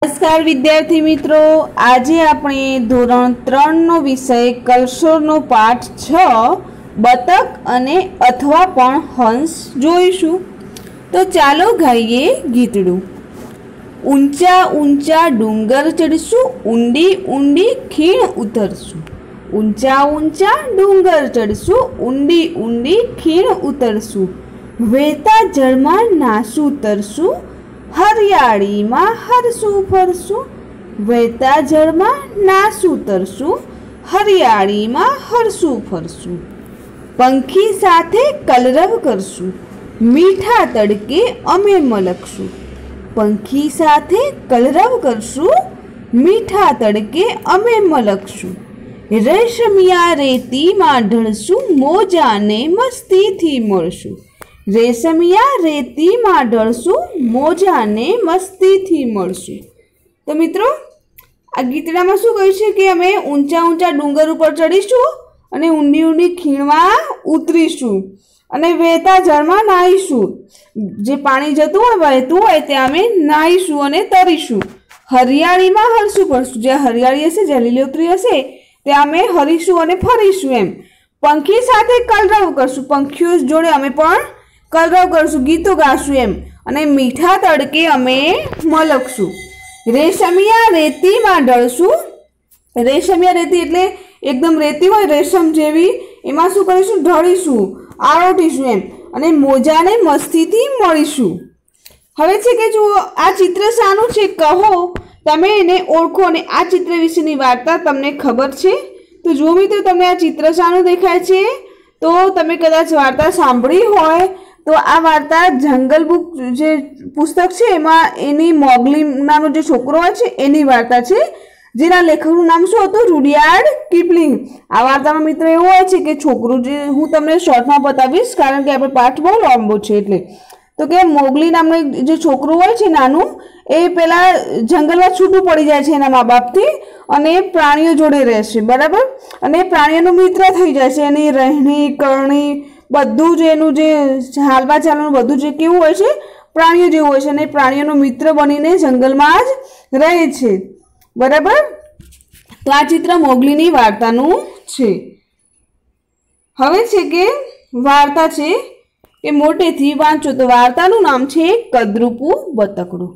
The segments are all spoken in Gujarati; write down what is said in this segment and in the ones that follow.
नमस्कार विद्यार्थी मित्रों, आज આપણે ધોરણ 3 નો વિષય કલશોરનો પાઠ 6 બતક અને અથવા પણ હંસ જોઈશું। તો ચાલો ગાઈએ ગીતડું। ઊંચા ઊંચા ડુંગર ચડશું, ઊંડી ઊંડી ખીણ ઉતરશું। ઊંચા ઊંચા ડુંગર ચડશું, ઊંડી ઊંડી ખીણ ઉતરશું। વહેતા જળમાં નાસું તરશું, હરિયાળીમાં હરસું ફરશું। વહેતા જળમાં નાસું તરશું, હરિયાળીમાં હરસું ફરશું। પંખી સાથે કલરવ કરશું, મીઠા તડકે અમે મલકશું। પંખી સાથે કલરવ કરશું, મીઠા તડકે અમે મલકશું। રેશમિયા રેતીમાં ઢળશું, મોજાને મસ્તીથી મળશું। રેશમિયા રેતીમાં ઢળશું, મોજાને મસ્તીથી મળશું। તો મિત્રો, આ ગીતડામાં શું કહ્યું છે કે અમે ઊંચા ઊંચા ડુંગર ઉપર ચડીશું અને ઊંડી ઊંડી ખીણમાં ઉતરીશું અને વહેતા જળમાં નાહીશું। જે પાણી જતું હોય વહેતું હોય ત્યાં અમે નાહીશું અને તરીશું। હરિયાળીમાં હરશું ફરશું, જે હરિયાળી હશે, જે લીલોતરી હશે ત્યાં અમે હરીશું અને ફરીશું એમ। પંખી સાથે કલરવ કરશું, પંખીઓ જોડે અમે પણ કલરવ કરશું, ગીતો ગાશું એમ। અને મીઠા તડકે અમે મલકશું। રેશમિયા રેતીમાં ઢળશું, રેશમિયા રેતી એટલે એકદમ રેતી હોય રેશમ જેવી, એમાં શું કરીશું? ઢળીશું, આરોટીશું એમ। અને મોજાને મસ્તીથી મળીશું। હવે છે કે જુઓ, આ ચિત્ર શાનું છે કહો, તમે એને ઓળખો અને આ ચિત્ર વિશેની વાર્તા તમને ખબર છે? તો જુઓ મિત્રો, તમને આ ચિત્ર શાનું દેખાય છે? તો તમે કદાચ વાર્તા સાંભળી હોય તો આ વાર્તા જંગલ બુક જે પુસ્તક છે એમાં એની મોગલી નામનો જે છોકરો હોય છે એની વાર્તા છે, જેના લેખકનું નામ શું હતું? રૂડયાર્ડ કિપલિંગ। આ વાર્તામાં મિત્રો એવું હોય છે કે છોકરું, જે હું તમને શોર્ટમાં બતાવીશ કારણ કે આપણે પાઠ બહુ લાંબો છે એટલે, તો કે મોગલી નામનું જે છોકરું હોય છે નાનું, એ પેલા જંગલમાં છૂટું પડી જાય છે એના મા બાપથી અને પ્રાણીઓ જોડે રહેશે, બરાબર? અને પ્રાણીઓનો મિત્ર થઈ જાય છે। એની રહેણી કરણી બધું જ એનું જે હાલવા ચાલવાનું બધું જે કેવું હોય છે, પ્રાણીઓ જેવું હોય છે અને પ્રાણીઓનો મિત્ર બનીને જંગલમાં જ રહે છે, બરાબર? તો આ ચિત્ર મોગલીની વાર્તાનું છે। હવે છે કે વાર્તા છે કે મોટેથી વાંચો। તો વાર્તાનું નામ છે કદરૂપું બતકડું।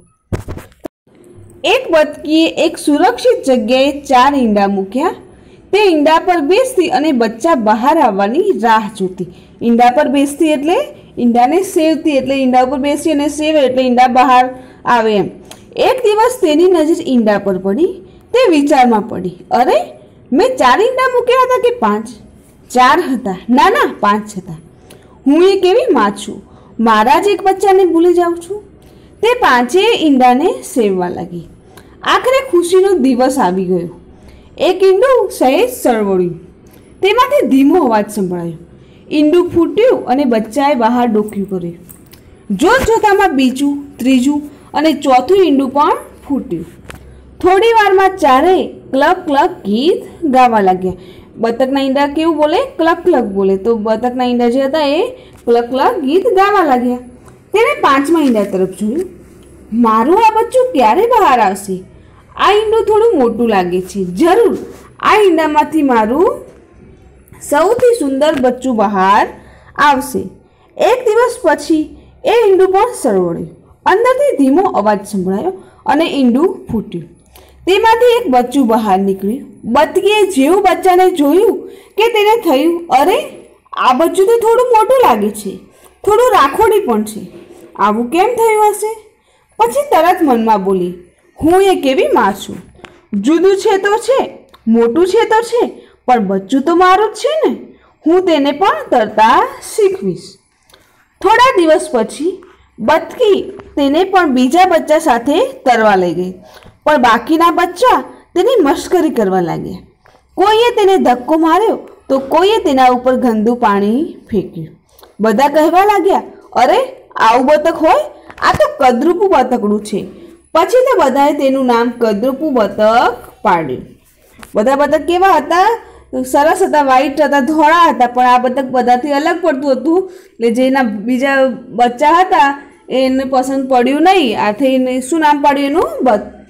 એક બતકીએ એક સુરક્ષિત જગ્યાએ 4 ઈંડા મૂક્યા। તે ઈંડા પર બેસતી અને બચ્ચા બહાર આવવાની રાહ જોતી। ઈંડા પર બેસતી એટલે ઈંડાને સેવતી, એટલે ઈંડા ઉપર બેસી અને સેવે એટલે ઈંડા બહાર આવે એમ। એક દિવસ તેની નજર ઈંડા પર પડી। તે વિચારમાં પડી, અરે મેં 4 ઈંડા મૂક્યા હતા કે 5? 4 હતા, ના ના 5 હતા। હું એક એવી માં છું, મારા જ એક બચ્ચાને ભૂલી જાઉં છું। તે 5 ઈંડાને સેવવા લાગી। આખરે ખુશીનો દિવસ આવી ગયો। એક ઈંડું સહેજ સળવળ્યું, તેમાંથી ધીમો અવાજ સંભળાયો। ઈંડું ફૂટ્યું અને બચ્ચાએ બહાર ડોક્યું કર્યું। જોત જોતામાં બીજું, ત્રીજું અને ચોથું ઈંડું પણ ફૂટ્યું। થોડી વારમાં ચારેય ક્લક ક્લક ગીત ગાવા લાગ્યા। બતકના ઈંડા કેવું બોલે? ક્લક ક્લક બોલે। તો બતકના ઈંડા જે હતા એ ક્લક ક્લક ગીત ગાવા લાગ્યા। તેણે 5મા ઈંડા તરફ જોયું। મારું આ બચ્ચું ક્યારે બહાર આવશે? આ ઈંડું થોડું મોટું લાગે છે, જરૂર આ ઈંડામાંથી મારું સૌથી સુંદર બચ્ચું બહાર આવશે। એક દિવસ પછી એ ઈંડું પણ સળવળ્યું, અંદરથી ધીમો અવાજ સંભળાયો અને ઈંડું ફૂટ્યું। તેમાંથી એક બચ્ચું બહાર નીકળ્યું। બતકીએ જેવું બચ્ચાને જોયું કે તેને થયું, અરે આ બચ્ચું તો થોડું મોટું લાગે છે, થોડું રાખોડી પણ છે, આવું કેમ થયું હશે? પછી તરત મનમાં બોલી, હું એક એવી માં છું, જુદું છે તો છે, મોટું છે તો છે, પણ બચ્ચું તો મારું જ છે ને, હું તેને પણ તરતા શીખવીશ। થોડા દિવસ પછી બતકી તેને પણ બીજા બચ્ચા સાથે તરવા લઈ ગઈ, પણ બાકીના બચ્ચા તેની મશ્કરી કરવા લાગ્યા। કોઈએ તેને ધક્કો માર્યો તો કોઈએ તેના ઉપર ગંદુ પાણી ફેંક્યું। બધા કહેવા લાગ્યા, અરે આવું બતક હોય? આ તો કદરૂપું બતકડું છે। પછી તો બધાએ તેનું નામ કદરૂપું બતક પાડ્યું। બધા બતક કેવા હતા? સરસ હતા, વ્હાઈટ હતા, ધોળા હતા, પણ આ બતક બધાથી અલગ પડતું હતું એટલે જેના બીજા બચ્ચા હતા એને પસંદ પડ્યું નહીં। આથી શું નામ પાડ્યું એનું?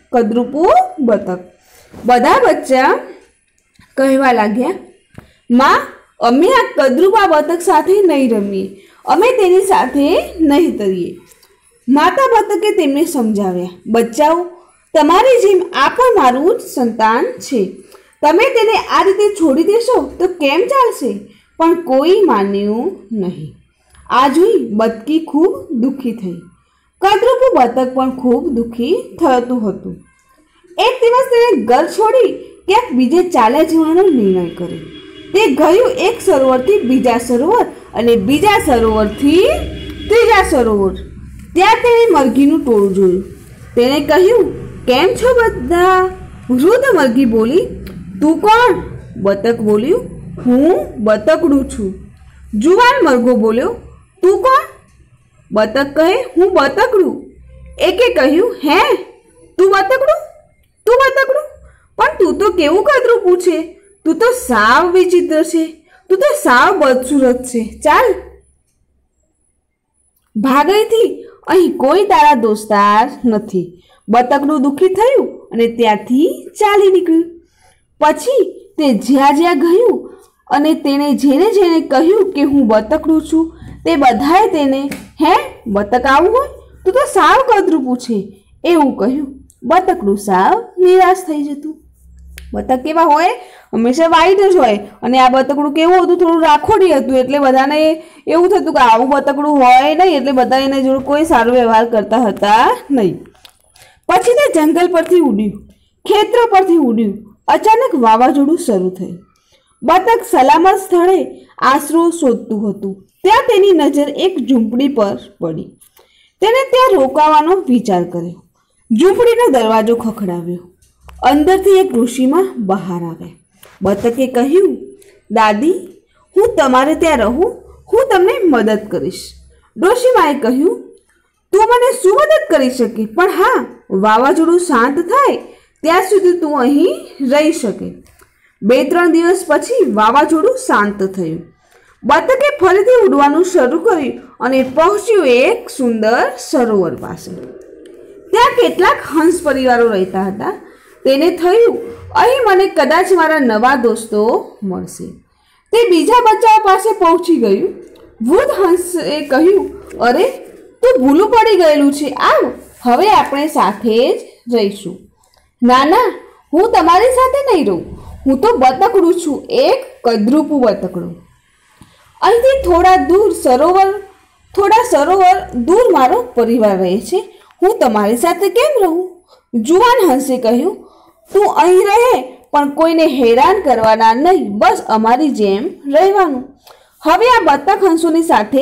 કદરૂપું બતક. બધા બચ્ચા કહેવા લાગ્યા, માં, અમે આ કદરૂપા બતક સાથે નહીં રમીએ, અમે તેની સાથે નહીં તરીએ. માતા બતકે તેમને સમજાવ્યા, બચ્ચાઓ, તમારી જેમ આ પણ મારું જ સંતાન છે. તમે તેને આ રીતે છોડી દેશો તો કેમ ચાલશે? પણ કોઈ માન્યું નહીં. આ જોઈ બતકી ખૂબ દુઃખી થઈ. કદરૂપું બતક પણ ખૂબ દુઃખી થતું હતું. એક દિવસ તેણે ઘર છોડી ક્યાંક બીજે ચાલ્યા જવાનો નિર્ણય કર્યો. તે ગયું એક સરોવરથી બીજા સરોવર અને બીજા સરોવરથી ત્રીજા સરોવર. ત્યાં તેણે મરઘીનું ટોળું જોયું. તેણે કહ્યું, કેમ છો બધા? વૃદ્ધ મરઘી બોલી, તું કોણ? બતક બોલ્યું, હું બતકડું છું. જુવાન મરઘો બોલ્યો, તું કોણ? બતક કહે, હું બતકડું. એકે કહ્યું, હે, તું બતકડું? તું બતકડું? પણ તું તો કેવું કદરૂપું છે, તું તો સાવ વિચિત્ર છે, તું તો સાવ બદસુરત છે. ચાલ ભાગ અહીંથી, અહીં કોઈ તારા દોસ્તાર નથી. બતકડું દુઃખી થયું અને ત્યાંથી ચાલી નીકળ્યું. પછી તે જ્યાં જ્યાં ગયું અને તેણે જેને જેને કહ્યું કે હું બતકડું છું, તે બધાએ તેને, હે, બતક આવું હોય? તું તો સાવ કદરૂપું છે એવું કહ્યું. બતકડું સાવ નિરાશ થઈ જતું. બતક કેવા હોય? હંમેશા વાઈટ જ હોય. અને આ બતકડું કેવું હતું? થોડું રાખોડી હતું. એટલે બધાને એવું થતું કે આવું બતકડું હોય નહીં, એટલે બધા એના જોડે કોઈ સારો વ્યવહાર કરતા હતા નહીં. પછી તે જંગલ પરથી ઉડ્યું, ખેતરો પરથી ઉડ્યું. અચાનક વાવાઝોડું શરૂ થયું. બતક સલામત સ્થળે આશરો શોધતું હતું. ત્યાં તેની નજર એક ઝૂંપડી પર પડી. તેણે ત્યાં રોકાવાનો વિચાર કર્યો. ઝૂંપડીનો દરવાજો ખખડાવ્યો. અંદરથી એક ઋષિમાં બહાર આવ્યા. બતકે કહ્યું, દાદી, હું તમારે ત્યાં રહું, હું તમને મદદ કરીશ. ડોશીમાએ કહ્યું, તું મને શું મદદ કરી શકે? પણ હા, વાવાઝોડું શાંત થાય ત્યાં સુધી તું અહીં રહી શકે. 2-3 દિવસ પછી વાવાઝોડું શાંત થયું. બતકે ફરીથી ઉડવાનું શરૂ કર્યું અને પહોંચ્યું એક સુંદર સરોવર પાસે. ત્યાં કેટલાક હંસ પરિવારો રહેતા હતા. તેને થયું, અહીં મને કદાચ મારા નવા દોસ્તો મળશે. તે બીજા બચ્ચાઓ પાસે પહોંચી ગયું. વૃદ્ધ હંસે કહ્યું, અરે, તું ભૂલું પડી ગયેલું છે, આવ, હવે આપણે સાથે જ રહીશું. ના ના, હું તમારી સાથે નહીં રહું. હું તો બતકડું છું, એક કદરૂપું બતકડું. અહીંથી થોડા સરોવર દૂર મારો પરિવાર રહે છે. હું તમારી સાથે કેમ રહું? જુવાન હંસે કહ્યું, તું અહીં રહે, પણ કોઈને હેરાન કરવાના નહીં, બસ અમારી જેમ રહેવાનું. હવે આ બતક હંસોની સાથે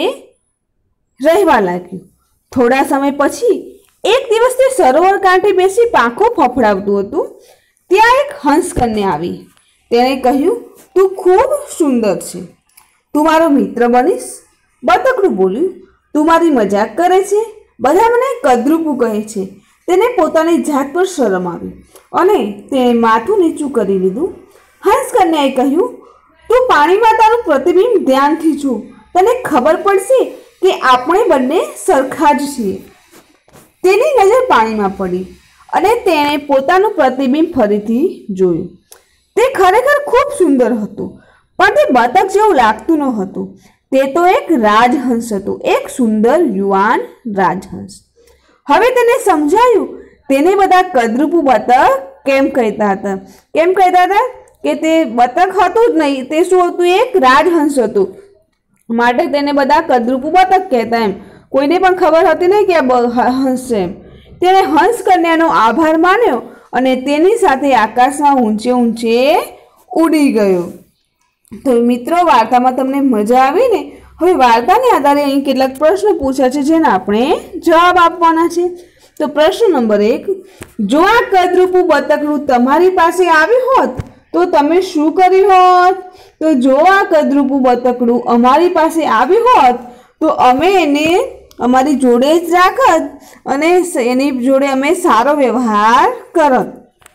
રહેવા લાગ્યું. થોડા સમય પછી એક દિવસ તે સરોવર કાંઠે બેસી પાંખો ફફડાવતું હતું. ત્યાં એક હંસ કન્યા આવી. તેણે કહ્યું, તું ખૂબ સુંદર છે, તું મારો મિત્ર બનીશ? બતકડું બોલ્યું, તું મારી મજાક કરે છે? બધા મને કદરૂપું કહે છે. તેને પોતાની જાત પર શરમ આવી અને તેણે માથું નીચું કરી લીધું. હંસ કન્યાએ કહ્યું, તું પાણીમાં તારું પ્રતિબિંબ ધ્યાનથી જો, તને ખબર પડશે કે આપણે બંને સરખા જ છીએ. તેની નજર પાણીમાં પડી અને તેણે પોતાનું પ્રતિબિંબ ફરીથી જોયું. તે ખરેખર ખૂબ સુંદર હતું, પણ તે બતક જેવું લાગતું ન હતું. તે તો એક રાજહંસ હતું, એક સુંદર યુવાન રાજહંસ. હવે તેને સમજાયું તેને બધા કદરૂપું બતક કેમ કહેતા હતા. કેમ કહેતા હતા? કે તે બતક હતું જ નહીં, તે શું હતું? એક રાજહંસ હતું. માટે તેને બધા કદરૂપું બતક કહેતા. એમ કોઈને પણ ખબર હતી નહીં કે આ હંસ છે. તેણે હંસ કન્યાનો આભાર માન્યો અને તેની સાથે આકાશમાં ઊંચે ઊંચે ઉડી ગયો. તો મિત્રો, વાર્તામાં તમને મજા આવી ને? હવે વાર્તાને આધારે અહીં કેટલાક પ્રશ્નો પૂછ્યા છે જેના આપણે જવાબ આપવાના છે. તો પ્રશ્ન નંબર 1, જો આ કદરૂપું બતકડું તમારી પાસે આવ્યું હોત તો તમે શું કર્યું હોત? તો જો આ કદરૂપું બતકડું અમારી પાસે આવ્યું હોત તો અમે એને અમારી જોડે જ રાખત અને એની જોડે અમે સારો વ્યવહાર કરત.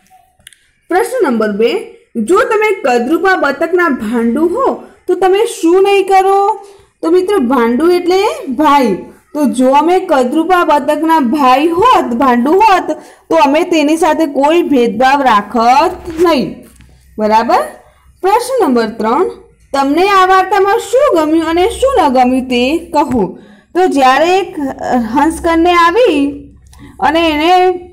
પ્રશ્ન નંબર 2, જો તમે કદરૂપા બતકના ભાંડું હો તો તમે શું નહીં કરો? તો મિત્રો, ભાંડું એટલે ભાઈ. तो जो अमे कद्रुपा बतकना भाई होत भांडू होत तो अमे तेनी साथे कोई भेदभाव राखत नहीं। बराबर। प्रश्न नंबर 3, तमने आ वार्तामां शुं गम्युं अने शुं न गम्युं ते कहो। तो ज्यारे एक हंस कन्या आवी अने एने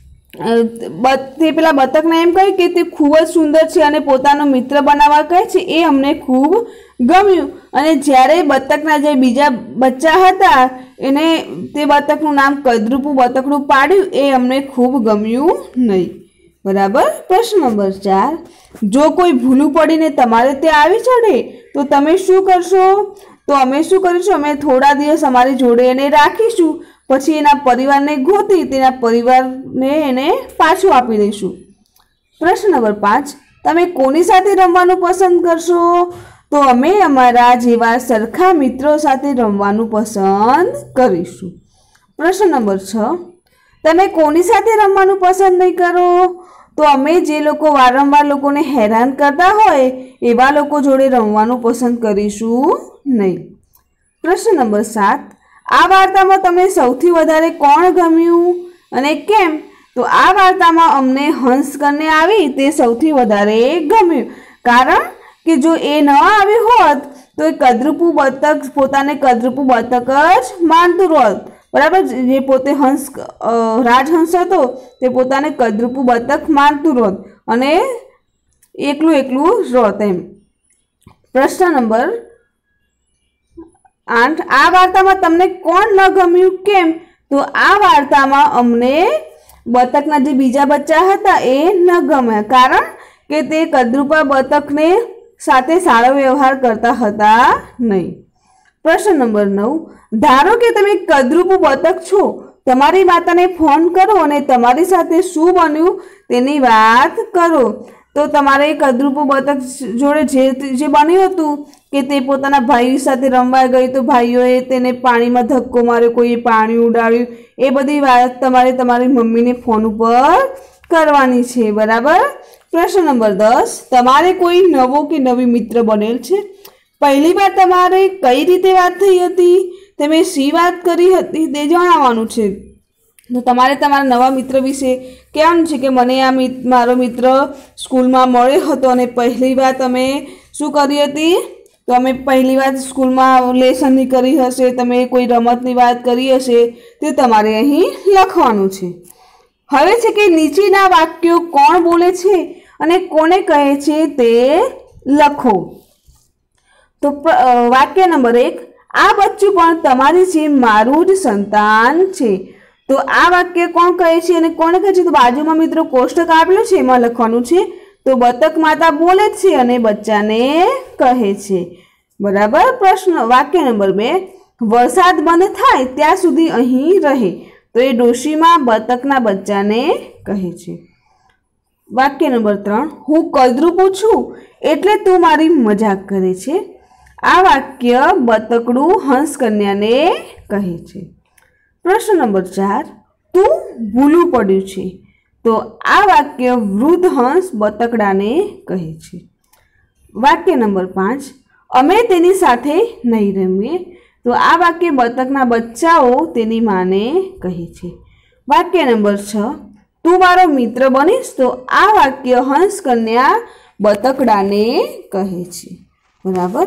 पेला बतकने एम कह्युं के ते खूब ज सुंदर छे अने पोतानो मित्र बनाववा कहे छे ए अमने खूब गम्युं। अने ज्यारे बतकना जे बीजा बच्चा हता एने ते बतकनुं नाम कद्रुपु बतकड़ुं पाड्युं ए अमने खूब गम्युं नहीं। बराबर। प्रश्न नंबर 4, जो कोई भूलू पड़ीने तमारे ते आवी चढ़े तो तमे शुं करशो। तो अमे शुं करीशुं, अमे थोड़ा दिवस अमारी जोड़े एने राखीशुं, पछी एना परिवारने गोती तेना परिवारने एने पाछुं आपी दईशुं। प्रश्न नंबर 5, तमे कोनी साथे रमवानुं पसंद करशो। तो अमे अमारा जेवा सरखा मित्रों साथे रमवानुं पसंद करीशुं। प्रश्न नंबर 6, तमे कोनी साथे रमवानुं पसंद नहीं करो। तो अमे जे लोको वारंवार लोकोने हैरान करता होय एवा लोको जोड़े रमवानुं पसंद करीशुं नहीं। प्रश्न नंबर 7, आ वार्तामां तमने सौथी वधारे कोण गम्युं अने केम। तो आ वार्तामां अमने हंस कन्या आवी ते सौथी वधारे गम्युं, कारण कि जो ए न आवी होत तो ए कद्रुपु बतक पोताने कद्रुपु बतक ज मानतुं रहोत। बराबर। जे पोते हंस राजहंस हतो ते पोताने कद्रुपु बतक मानतुं रहोत अने एकलू एकलू रहोत एम। प्रश्न नंबर 8, आ वार्तामां तमने कोण न गम्युं केम। तो आ वार्तामां अमने बतकना जे बीजा बच्चा हता ए न गम्या, कारण के ते कद्रुपा बतकने साथे सारो व्यवहार करता हता नहीं। प्रश्न नंबर 9, धारो के तमे कद्रुपु बतक छो, तमारी माताने फोन करो अने तमारी साथे शुं बन्युं तेनी वात करो। तो तमारे कद्रुपु बतक जोड़े जे बन्युं हतुं के ते पोताना भाई साथे रमवा गई तो भाईओए तेने पाणीमां धक्को मार्यो, कोई पाणी उडाड्युं, ए बधी वात तमारे तमारी मम्मीने फोन पर करवानी छे। बराबर। प्रश्न नंबर 10, तमारे कोई नवो के नवी मित्र बनेल छे। पहली बार तमारे कई रीते बात थई हती, तमे शी बात करी हती ते जणाववानुं छे। तो तमारे तमारा नवा मित्र विषे कहेवानुं छे के मने आ मारो मित्र स्कूलमां मळ्यो हतो अने पहली बार तमे शुं करी हती। तो अमे पहली बार स्कूलमां लेसननी करी हशे, तमे कोई रमतनी वात करी हशे ते तमारे अहीं लखवानुं छे। हवे छे के नीचेना वाक्यो कोण बोले छे अने कोने कहे छे ते लखो। तो वाक्य नंबर 1, आ बच्चुं पण तमारी जेम मारुं ज संतान छे। तो आ वाक्य कोण कहे छे अने कोणे कहे छे। तो बाजुमां मित्रों कोष्टक आपेलुं छे एमां लखवानुं छे। तो बतक माता बोले छे अने बच्चाने कहे छे। बराबर। प्रश्न वाक्य नंबर 2, वरसाद बंध थाय त्यां सुधी अहीं रहे। तो ए डोशीमां बतकना बच्चाने कहे छे। वाक्य नंबर 3, हूँ कद्रुपु छुं एटले तू मारी मजाक करे छे। आ वाक्य बतकड़ू हंस कन्याने कहे छे। प्रश्न नंबर 4, तू भूलू पड्युं छे। तो आ वाक्य वृद्ध हंस बतकडाने कहे छे। वाक्य नंबर 5, अमे तेनी साथे नहीं रमीए। तो आ वाक्य बतकना बच्चाओ तेनी माने कहे छे। वाक्य नंबर 6, तू मारो मित्र बनीश। तो आ वाक्य हंस कन्या बतकडाने कहे छे। बराबर।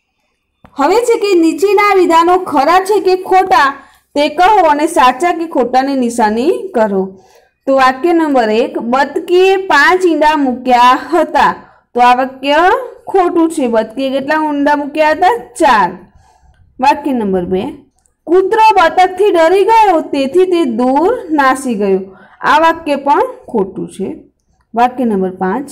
हवे छे के नीचेना विधानो खरा छे के खोटा ते कहो अने साचा के खोटानी निशानी करो। तो वाक्य नंबर 1, बतकीए 5 ईंडा मूक्या हता। तो आ वाक्य खोटू छे। बतकीए केटला ईंडा मूक्या हता? 4। वाक्य नंबर 2, कूतरो बतकथी डरी गयो तेथी ते दूर नासी गयो। आ वाक्य पण खोटू छे। वाक्य नंबर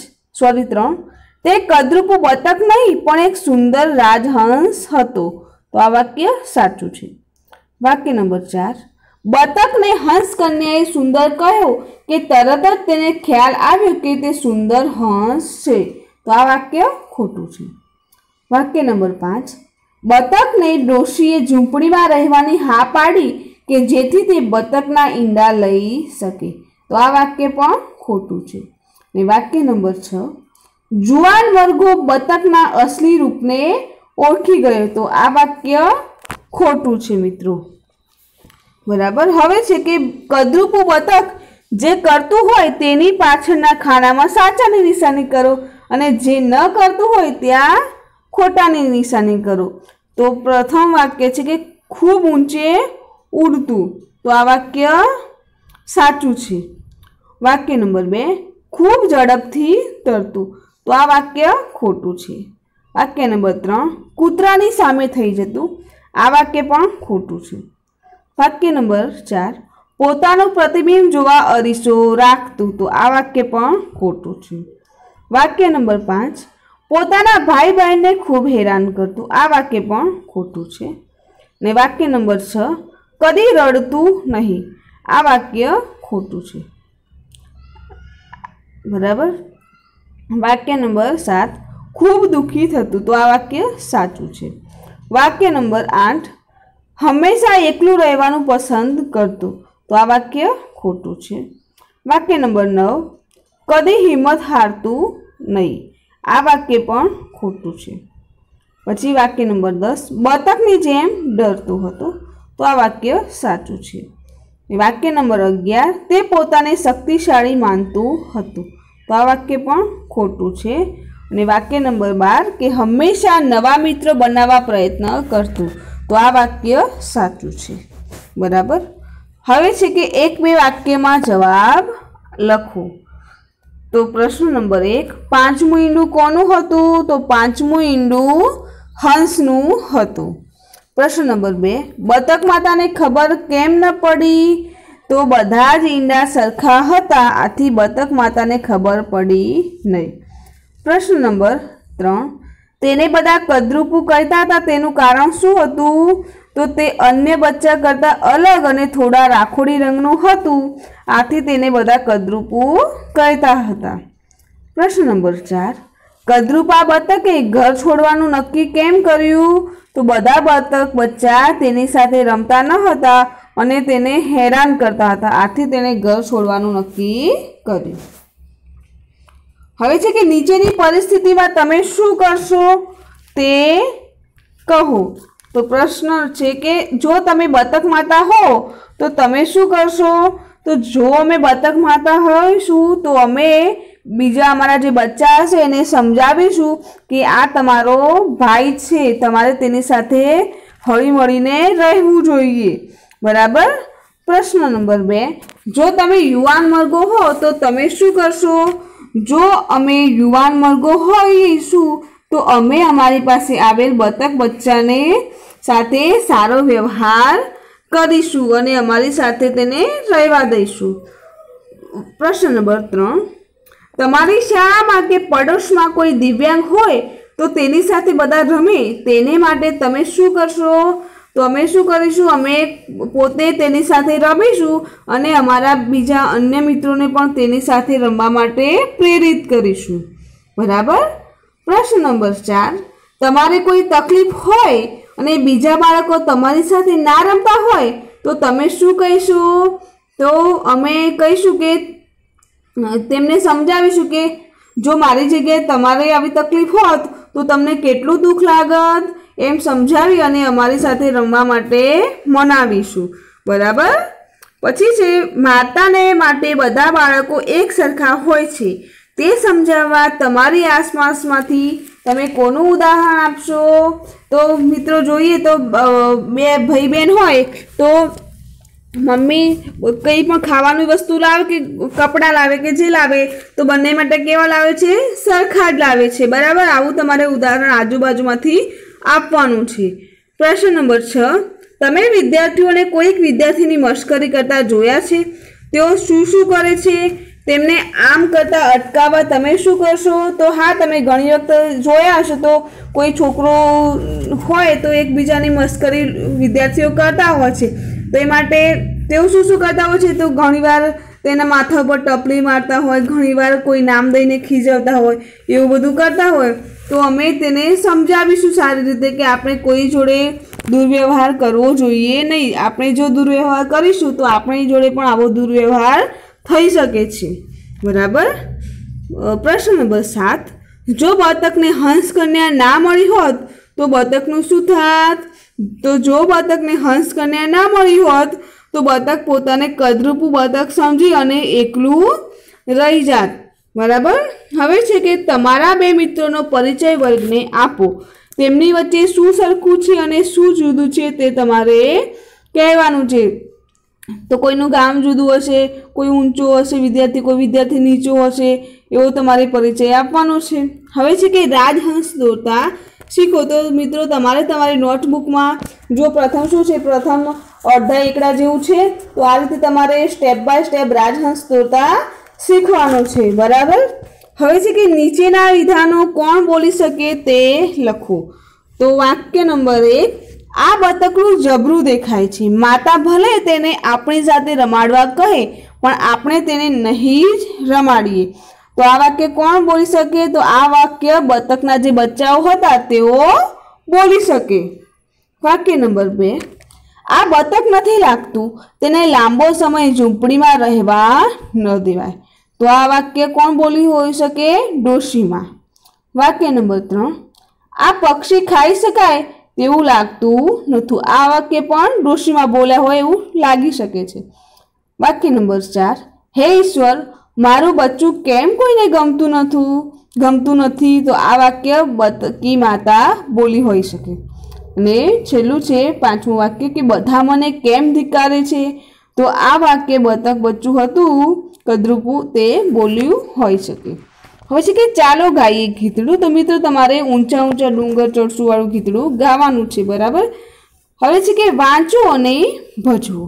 3, ते कद्रुपु बतक नहीं पण एक सुंदर राजहंस हतो। तो आ वाक्य साचुं छे। वाक्य नंबर 4, बतक ने हंस कन्याए सुंदर कह्यो के तरत ज तेने ख्याल आव्यो के ते सुंदर हंस छे। तो आ वाक्य खोटू छे। वाक्य नंबर 5, बतक ने डोशीए झूंपड़ीमां रहेवानी हा पाड़ी के जेथी ते बतकना ईंडा लई सके। तो आ वाक्य पण खोटू छे। ने वाक्य नंबर 6, जुवान मरघो बतकना असली रूपने ओळखी गयो। तो आ वाक्य खोटू छे मित्रों। बराबर। हवे छे के कदरूपू बतक जे करतुं होय तेनी पाछळना खानामां साचानी निशानी करो अने जे न करतुं होय त्यां खोटानी निशानी करो। तो प्रथम वाक्य छे के खूब ऊंचे उड़तुं, तो आ वाक्य साचुं छे। वाक्य नंबर 2 खूब झड़पथी तरतुं, तो आ वाक्य खोटुं छे। वाक्य नंबर 3 कूतरानी सामे थई जतुं, आ वाक्य पण खोटुं छे। वाक्य नंबर 4 पोतानुं प्रतिबिंब जोवा अरीसो राखतुं, तो आ वाक्य पण खोटुं छे। वाक्य नंबर 5 पोताना भाई बहन ने खूब हैरान करतुं, आ वाक्य पण खोटुं छे। ने वाक्य नंबर 6 कदी रड़तुं नहीं, आ वाक्य खोटुं छे। बराबर। वाक्य नंबर 7 खूब दुखी थतुं, तो आ वाक्य साचुं छे। वाक्य नंबर 8 हमेशा एकલું રહેવાનું પસંદ કરતું, તો આ વાક્ય ખોટું છે। વાક્ય નંબર 9 કદી હિંમત હારતું નહીં, આ વાક્ય પણ ખોટું છે। પછી વાક્ય નંબર 10 બતકની જેમ ડરતું હતું, તો આ વાક્ય સાચું છે। વાક્ય નંબર 11 તે પોતાને શક્તિશાળી માનતું હતું, તો આ વાક્ય પણ ખોટું છે। અને વાક્ય નંબર 12 કે હંમેશા નવા મિત્રો બનાવવા પ્રયત્ન કરતું, तो आ वाक्य साचुं छे। बराबर। हवे छे के एक बे वाक्यमां जवाब लखो। तो प्रश्न नंबर 1 पांचमुं ईंडुं कोनुं हतुं, तो पांचमुं ईंडुं हंसनुं हतुं। प्रश्न नंबर 2 बतक माताने खबर केम न पड़ी, तो बधा ज ईंडा सरखा हता, आथी बतक माताने खबर पड़ी नहीं। प्रश्न नंबर 3 तेने बधा कदरूपू कहता था, तेनुं कारण शुं हतुं, तो ते अन्य बच्चा करता अलग अने थोड़ा राखोड़ी रंगनुं हतुं, आथी तेने बधा कदरूपू कहता हता। प्रश्न नंबर 4 कदरूपा बतके घर छोड़वानुं नक्की केम कर्युं, तो बधा बतक बच्चा तेनी साथे रमता न हता अने तेने हैरान करता हता, आथी तेने घर छोड़वानुं नक्की कर्युं। हवे छे के नीचेनी परिस्थितिमां तमे शुं करशो ते कहो। तो प्रश्न छे के जो तमे बतक माता हो तो तमे शुं करशो, तो जो अमे बतक माता होईशुं तो अमे बीजा अमारा जे बच्चा हशे एने समजावीशुं कि आ तमारो भाई छे, तमारे तेनी साथे हळीमळीने रहेवुं जोईए। बराबर। प्रश्न नंबर 2 जो तमे युवान मरगो हो तो तमे शुं करशो, जो अमे युवान मरगो होईशुं तो अमे अमारी पासे आवेल बतक बच्चाने साथे सारो व्यवहार करीशुं अने अमारी साथे तेने रहेवा दईशुं। प्रश्न नंबर 3 तमारी शाळामां के પડોશમાં कोई दिव्यांग होय तो तेनी साथे बधा रमे, तेने माटे तमे शुं करशो, तो अमे शुं करीशुं, अमे पोते तेनी साथे रमीशुं अने अमारा बीजा अन्य मित्रोने पण तेनी साथे रमवा माटे प्रेरित करीशुं। बराबर। प्रश्न नंबर 4 तमारे कोई तकलीफ होय अने बीजा बाळको तमारी साथे ना रमता होय तो तमे शुं कहीशो, तो अमे कहीशुं के तेमने समजावीशुं के जो मारी जग्याए तमारे आवी तकलीफ होत तो तमने केटलुं दुख लागत, एम समजावी अने अमारी साथे रमवा माटे मनावीशुं। बराबर। पछी छे माताने माटे बधा बाळको एक सरखा होय छे ते समजाववा तमारी आसपासमांथी तमे कोनुं उदाहरण आपशो। तो मित्रों जोईए तो बे भाई बहन होय तो मम्मी कई पण खावानी वस्तु लावे के कपड़ा लावे के जे लावे तो बंने माटे केवा लावे छे, सरखा ज लावे छे। बराबर। आवुं तमारे उदाहरण आजुबाजुमांथी आपवानुं छे। प्रश्न नंबर 6 तमे विद्यार्थीओने कोईक विद्यार्थीनी मस्करी करता जोया छे, तेओ शुं शुं करे छे, तेमने आम करता अटकाववा तमे शुं करशो, तो हाँ तमे घणी वखत जोया हशे तो कोई छोकरो होय तो एकबीजानी मस्करी विद्यार्थीओ करता होय छे, तो ए माटे तेओ शुं शुं करता होय छे, तो घणीवार तेना माथा पर टपली मारता होय, घणीवार कोई नाम दईने खीजवता होय, एवुं बधुं करता होय तो अमे तेने समजावीशुं सारी रीते के आपणे कोई जोड़े दुर्व्यवहार करवो जोईए नहीं। आपणे जो दुर्व्यवहार करीशुं तो आपणी जोड़े पण आवो दुर्व्यवहार थई शके छे। बराबर। प्रश्न नंबर 7 जो बतकने हंस कन्या ना मळी होत तो बतकनुं शुं थात, तो जो बतकने हंस कन्या ना मळी होत तो बतक पोताने कदरूपू बतक समझी अने एकलू रही जात। बराबर। हवे छे के तमारा बे मित्रोनो परिचय वर्गने आपो, तेमनी वच्चे शुं सरखुं छे अने शुं जुदुं छे ते तमारे कहेवानुं छे। तो कोईनुं गाम जुदुं हशे, कोई ऊंचो हशे विद्यार्थी, कोई विद्यार्थी नीचो हशे, एवो तमारे परिचय आपवानो छे। हवे छे के राजहंस दौरता शीखो। तो मित्रों तमारे तमारी नोटबुक में जो प्रथम शुं छे, प्रथम अर्धा एकड़ा जेवुं छे, तो आ रीते तमारे स्टेप बाय स्टेप राजहंस दौरता शीखवानो छे। बराबर। हवे छे के नीचेना विधानो कोण बोली शके ते लखो। तो वाक्य नंबर 1, आ बतकड़ું જબરું દેખાય છે, માતા ભલે તેને આપણી સાથે રમાડવા કહે પણ આપણે તેને નહીં જ રમાડીએ। તો આ વાક્ય કોણ બોલી શકે? તો આ વાક્ય બતકના જે બચ્ચાઓ હતા તેઓ બોલી શકે। વાક્ય નંબર 2, આ બતક નથી લાગતું, તેને લાંબો સમય ઝૂંપડીમાં રહેવા ન દેવાય। તો આ વાક્ય કોણ બોલી હોઈ શકે? ડોશીમાં। વાક્ય નંબર 3, આ પક્ષી ખાઈ શકાય તેવું લાગતું નહોતું। આ વાક્ય પણ ડોશીમાં બોલ્યા હોય એવું લાગી શકે છે। વાક્ય નંબર 4, હે ઈશ્વર, મારું બચ્ચું કેમ કોઈને ગમતું નથી? તો આ વાક્ય બતકી માતા બોલી હોઈ શકે। અને છેલ્લું છે 5મું વાક્ય કે બધા મને કેમ ધિક્કારે છે? તો આ વાક્ય બતક બચ્ચું હતું કદરૂપું તે બોલ્યું હોઈ શકે। હવે છે કે ચાલો ગાઈએ ગીતડું। તો મિત્રો તમારે ઊંચા ઊંચા ડુંગર ચડશું વાળું ગીતડું ગાવાનું છે। બરાબર। હવે છે કે વાંચો અને ભજવો।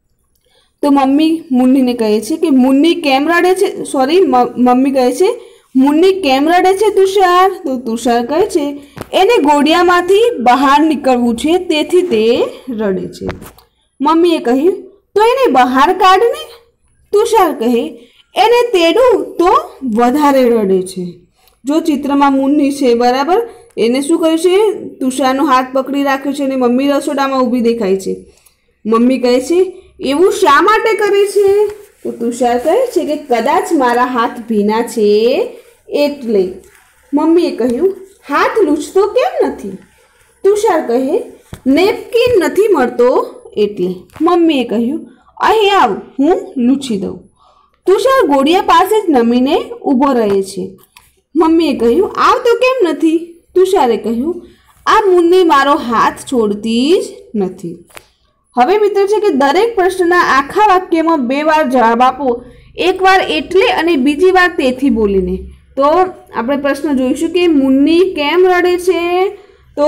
તો મમ્મી મુન્નીને કહે છે કે મુન્ની કેમ રડે છે? સોરી, મમ્મી કહે છે મુન્ની કેમ રડે છે તુષાર? તો તુષાર કહે છે એને ઘોડિયામાંથી બહાર નીકળવું છે તેથી તે રડે છે। મમ્મીએ કહ્યું તો એને બહાર કાઢને। તુષાર કહે એને તેડું તો વધારે રડે છે। જો ચિત્રમાં મુન્ની છે, બરાબર, એને શું કર્યું છે? તુષારનો હાથ પકડી રાખ્યો છે અને મમ્મી રસોડામાં ઊભી દેખાય છે। મમ્મી કહે છે એવું શા માટે કરે છે? તો તુષાર કહે છે કે કદાચ મારા હાથ ભીના છે એટલે। મમ્મીએ કહ્યું હાથ લૂછતો કેમ નથી? તુષાર કહે નેપકિન નથી મળતો એટલે। મમ્મીએ કહ્યું અહીં આવ, હું લૂછી દઉં। તુષાર ઘોડિયા પાસે જ નમીને ઊભો રહે છે। મમ્મીએ કહ્યું આવ તો કેમ નથી? તુષારે કહ્યું આ મુન્ની મારો હાથ છોડતી જ નથી। હવે મિત્રો છે કે દરેક પ્રશ્નના આખા વાક્યમાં 2 વાર જવાબ આપો, એક વાર એટલે અને બીજી વાર તેથી બોલીને। તો આપણે પ્રશ્ન જોઈશું કે મુન્ની કેમ રડે છે? તો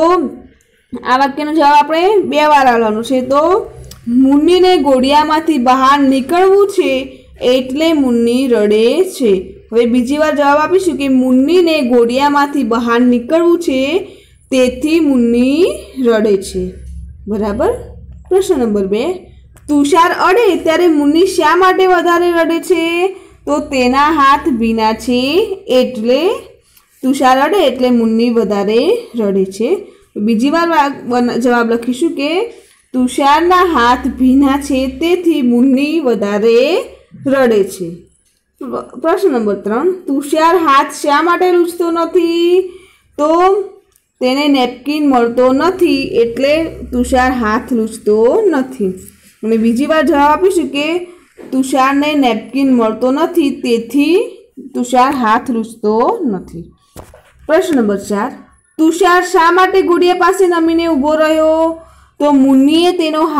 આ વાક્યનો જવાબ આપણે 2 વાર આપવાનો છે। તો મુન્નીને ઘોડિયામાંથી બહાર નીકળવું છે એટલે મુન્ની રડે છે। હવે બીજી વાર જવાબ આપીશું કે મુન્નીને ઘોડિયામાંથી બહાર નીકળવું છે તેથી મુન્ની રડે છે। બરાબર। પ્રશ્ન નંબર 2, તુષાર અડે ત્યારે મુન્ની શા માટે વધારે રડે છે? તો તેના હાથ ભીના છે એટલે। તુષાર અડે એટલે મુન્ની વધારે રડે છે। બીજી વાર જવાબ લખીશું કે તુષારના હાથ ભીના છે તેથી મુન્ની વધારે રડે છે। પ્રશ્ન નંબર 3, તુષાર હાથ શા માટે લૂછતો નથી? તો તેને નેપકિન મળતો નથી એટલે તુષાર હાથ લૂછતો નથી। અને બીજી વાર જવાબ આપીશું કે તુષારને નેપકિન મળતો નથી તેથી તુષાર હાથ લૂછતો નથી। પ્રશ્ન નંબર 4, તુષાર શા માટે ઘોડિયા પાસે નમીને ઊભો રહ્યો? તો મુન્નીએ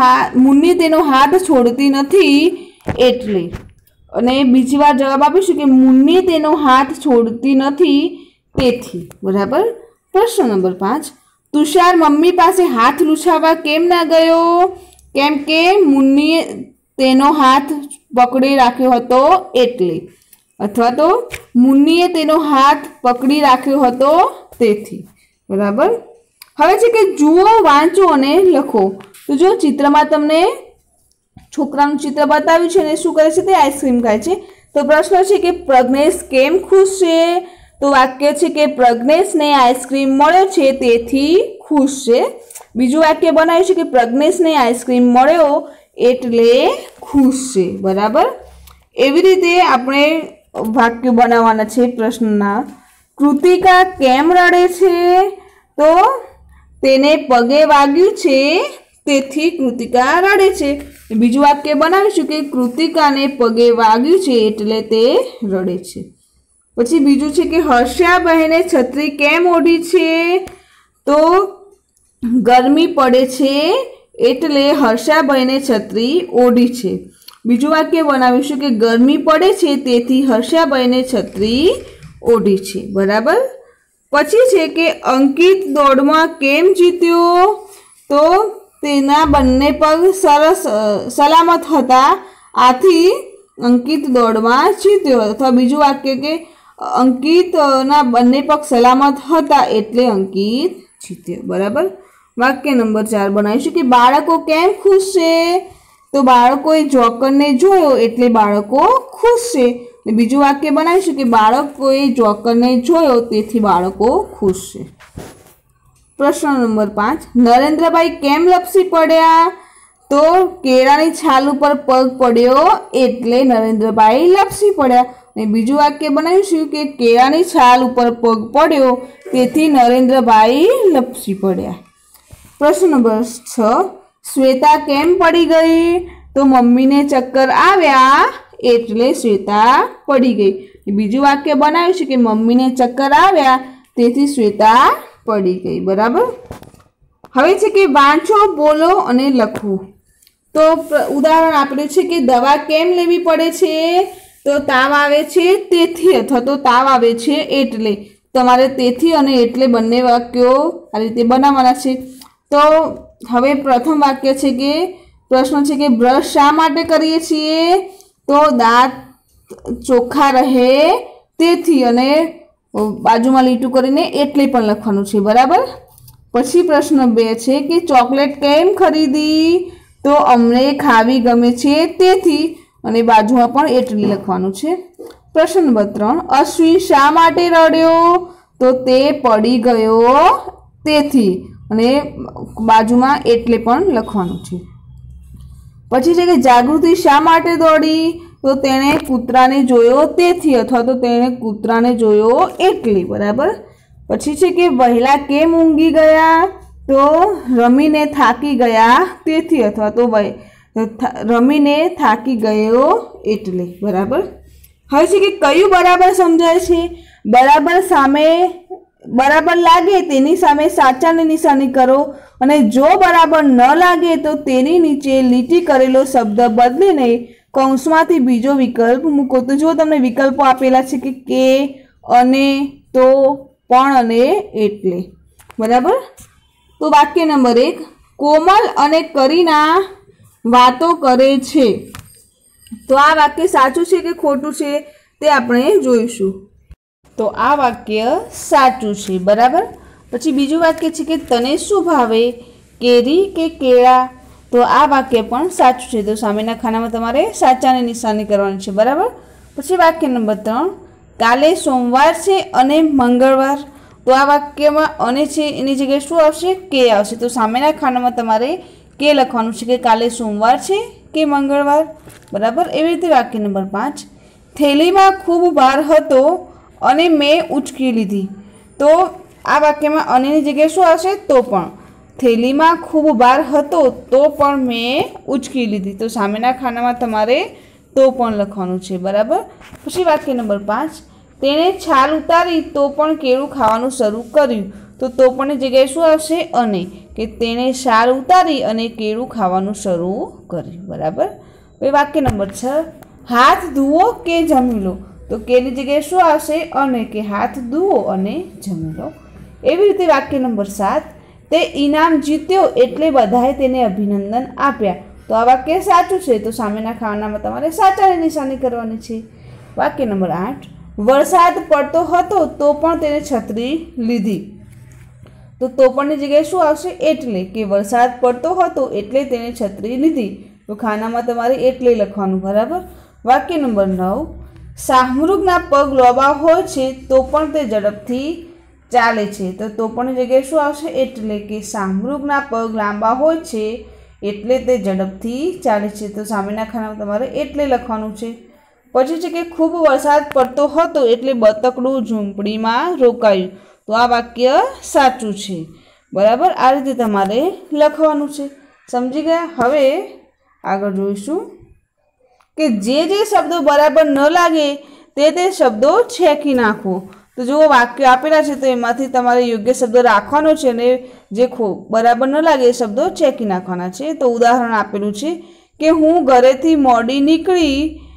તેનો હાથ છોડતી નથી એટલે। અને બીજી વાર જવાબ આપીશું કે મુન્ની તેનો હાથ છોડતી નથી તેથી। બરાબર। પ્રશ્ન નંબર 5, તુષાર મમ્મી પાસે હાથ લૂછાવવા કેમ ના ગયો? કેમ કે મુન્નીએ તેનો હાથ પકડી રાખ્યો હતો એટલે। અથવા તો મુન્નીએ તેનો હાથ પકડી રાખ્યો હતો તેથી। બરાબર। હવે છે કે જુઓ, વાંચો અને લખો। તો જો ચિત્રમાં તમને છોકરાનું ચિત્ર બતાવ્યું છે અને શું કરે છે? તે આઈસ્ક્રીમ ખાય છે। તો પ્રશ્ન છે કે પ્રજ્ઞેશ કેમ ખુશ છે? તો વાક્ય છે કે પ્રજ્ઞેશને આઈસ્ક્રીમ મળ્યો છે તેથી ખુશ છે। બીજું વાક્ય બનાવ્યું છે કે પ્રજ્ઞેશને આઈસ્ક્રીમ મળ્યો એટલે ખુશ છે। બરાબર। એવી રીતે આપણે વાક્ય બનાવવાના છે પ્રશ્નના। કૃતિકા કેમ રડે છે? તો તેને પગે વાગ્યું છે તેથી કૃતિકા રડે છે। બીજું વાક્ય બનાવીશું કે કૃતિકાને પગે વાગ્યું છે એટલે તે રડે છે। પછી બીજું છે કે હર્ષાબહેને છત્રી કેમ ઓઢી છે? તો ગરમી પડે છે એટલે હર્ષાબહેને છત્રી ઓઢી છે। બીજું વાક્ય બનાવીશું કે ગરમી પડે છે તેથી હર્ષાબહેને છત્રી ઓઢી છે। બરાબર। પછી છે કે અંકિત દોડમાં કેમ જીત્યો? તો તેના બંને પગ સલામત હતા આથી અંકિત દોડમાં જીત્યો। અથવા બીજું વાક્ય કે અંકિતના બંને પગ સલામત હતા એટલે અંકિત જીત્યો। બરાબર। વાક્ય નંબર 4 બનાવીશું કે બાળકો કેમ ખુશ છે? તો બાળકોએ જોકરને જોયો એટલે બાળકો ખુશ છે। બીજું વાક્ય બનાવીશું કે બાળકોએ જોકરને જોયો તેથી બાળકો ખુશ છે। પ્રશ્ન નંબર 5 નરેન્દ્રભાઈ કેમ લપસી પડ્યા? તો કેળાની છાલ ઉપર પગ પડ્યો એટલે નરેન્દ્રભાઈ લપસી પડ્યા। અને બીજું વાક્ય બનાવીશું કે કેળાની છાલ ઉપર પગ પડ્યો તેથી નરેન્દ્રભાઈ લપસી પડ્યા। પ્રશ્ન નંબર 6 શ્વેતા કેમ પડી ગઈ? તો મમ્મીને ચક્કર આવ્યા એટલે શ્વેતા પડી ગઈ। બીજું વાક્ય બનાવીશું કે મમ્મીને ચક્કર આવ્યા તેથી શ્વેતા પડી ગઈ। બરાબર। હવે છે કે વાંચો, બોલો અને લખો। તો ઉદાહરણ આપ્યું છે કે દવા કેમ લેવી પડે છે? તો તાવ આવે છે તેથી અથવા તો તાવ આવે છે એટલે તમારે તેથી અને એટલે બંને વાક્યો આ રીતે બનાવવાના છે। તો હવે પ્રથમ વાક્ય છે કે પ્રશ્ન છે કે બ્રશ શા માટે કરીએ છીએ? તો દાંત ચોખ્ખા રહે તેથી અને બાજુમાં લીટું કરીને એટલે પણ લખવાનું છે। બરાબર। પછી પ્રશ્ન 2 છે કે ચોકલેટ કેમ ખરીદી? તો અમને ખાવી ગમે છે તેથી અને બાજુમાં પણ એટલે લખવાનું છે। પ્રશ્ન નંબર 3 અશ્વિન શા માટે રડ્યો? તો તે પડી ગયો તેથી અને બાજુમાં એટલે પણ લખવાનું છે। પછી છે કે જાગૃતિ શા માટે દોડી? તો તેણે કૂતરાને જોયો તેથી અથવા તો તેણે કૂતરાને જોયો એટલે। બરાબર। પછી છે કે વહેલા કેમ ઊંઘી ગયા? તો રમીને થાકી ગયા તેથી અથવા તો રમીને થાકી ગયો એટલે। બરાબર। હવે છે કે કયું બરાબર સમજાય છે? બરાબર સામે બરાબર લાગે તેની સામે સાચાની નિશાની કરો અને જો બરાબર ન લાગે તો તેની નીચે લીટી કરેલો શબ્દ બદલીને કૌંસમાંથી બીજો વિકલ્પ મૂકો। તો જો તમને વિકલ્પો આપેલા છે કે અને, તો, પણ અને એટલે। બરાબર। તો વાક્ય નંબર 1 કોમલ અને કરીના વાતો કરે છે। તો આ વાક્ય સાચું છે કે ખોટું છે તે આપણે જોઈશું। તો આ વાક્ય સાચું છે। બરાબર। પછી બીજું વાક્ય છે કે તને શું ભાવે, કેરી કે કેળા? તો આ વાક્ય પણ સાચું છે। તો સામેના ખાનામાં તમારે સાચાની નિશાની કરવાની છે। બરાબર। પછી વાક્ય નંબર 3 કાલે સોમવાર છે અને મંગળવાર। તો આ વાક્યમાં અને છે એની જગ્યાએ શું આવશે? કે આવશે। તો સામેના ખાનામાં તમારે કે લખવાનું છે કે કાલે સોમવાર છે કે મંગળવાર। બરાબર। એવી રીતે વાક્ય નંબર 5 થેલીમાં ખૂબ ભાર હતો અને મેં ઉચકી લીધી। તો આ વાક્યમાં અનેની જગ્યાએ શું આવશે? તો પણ। થેલીમાં ખૂબ ભાર હતો તો પણ મેં ઉચકી લીધી। તો સામેના ખાનામાં તમારે તો પણ લખવાનું છે। બરાબર। પછી વાક્ય નંબર 5 તેણે છાલ ઉતારી તો પણ કેળું ખાવાનું શરૂ કર્યું। તો પણની જગ્યાએ શું આવશે? અને કે તેણે છાલ ઉતારી અને કેળું ખાવાનું શરૂ કર્યું। બરાબર। હવે વાક્ય નંબર 6 હાથ ધુઓ કે જમી લો? તો કેની જગ્યાએ શું આવશે? અને કે હાથ ધુઓ અને જમી લો। એવી રીતે વાક્ય નંબર 7 તે ઇનામ જીત્યો એટલે બધાએ તેને અભિનંદન આપ્યા। તો આ વાક્ય સાચું છે। તો સામેના ખાનામાં તમારે સાચાની નિશાની કરવાની છે। વાક્ય નંબર 8 વરસાદ પડતો હતો તો પણ તેને છત્રી લીધી। તો પણની જગ્યાએ શું આવશે? એટલે કે વરસાદ પડતો હતો એટલે તેને છત્રી લીધી। તો ખાનામાં તમારે એટલે લખવાનું। બરાબર। વાક્ય નંબર 9 શાહમૃગના પગ લોબા હોય છે તો પણ તે ઝડપથી ચાલે છે। તો પણની જગ્યાએ શું આવશે? એટલે કે શાહમૃગના પગ લાંબા હોય છે એટલે તે ઝડપથી ચાલે છે। તો સામેના ખાનામાં તમારે એટલે લખવાનું છે। પછી છે કે ખૂબ વરસાદ પડતો હતો એટલે બતકડું ઝૂંપડીમાં રોકાયું। તો આ વાક્ય સાચું છે। બરાબર। આ રીતે તમારે લખવાનું છે। समझी गया। हवे आगळ जोईशुं के जे शब्दों बराबर न लागे ते शब्दों छेकी नाखो। तो जो वाक्य आपेला छे तो एमांथी तमारे योग्य शब्द राखवानो छे ने जे बराबर न लागे ए शब्दों छेकी नाखवाना छे। तो उदाहरण आपेलुं छे के हूँ घरेथी मोडी नीकળી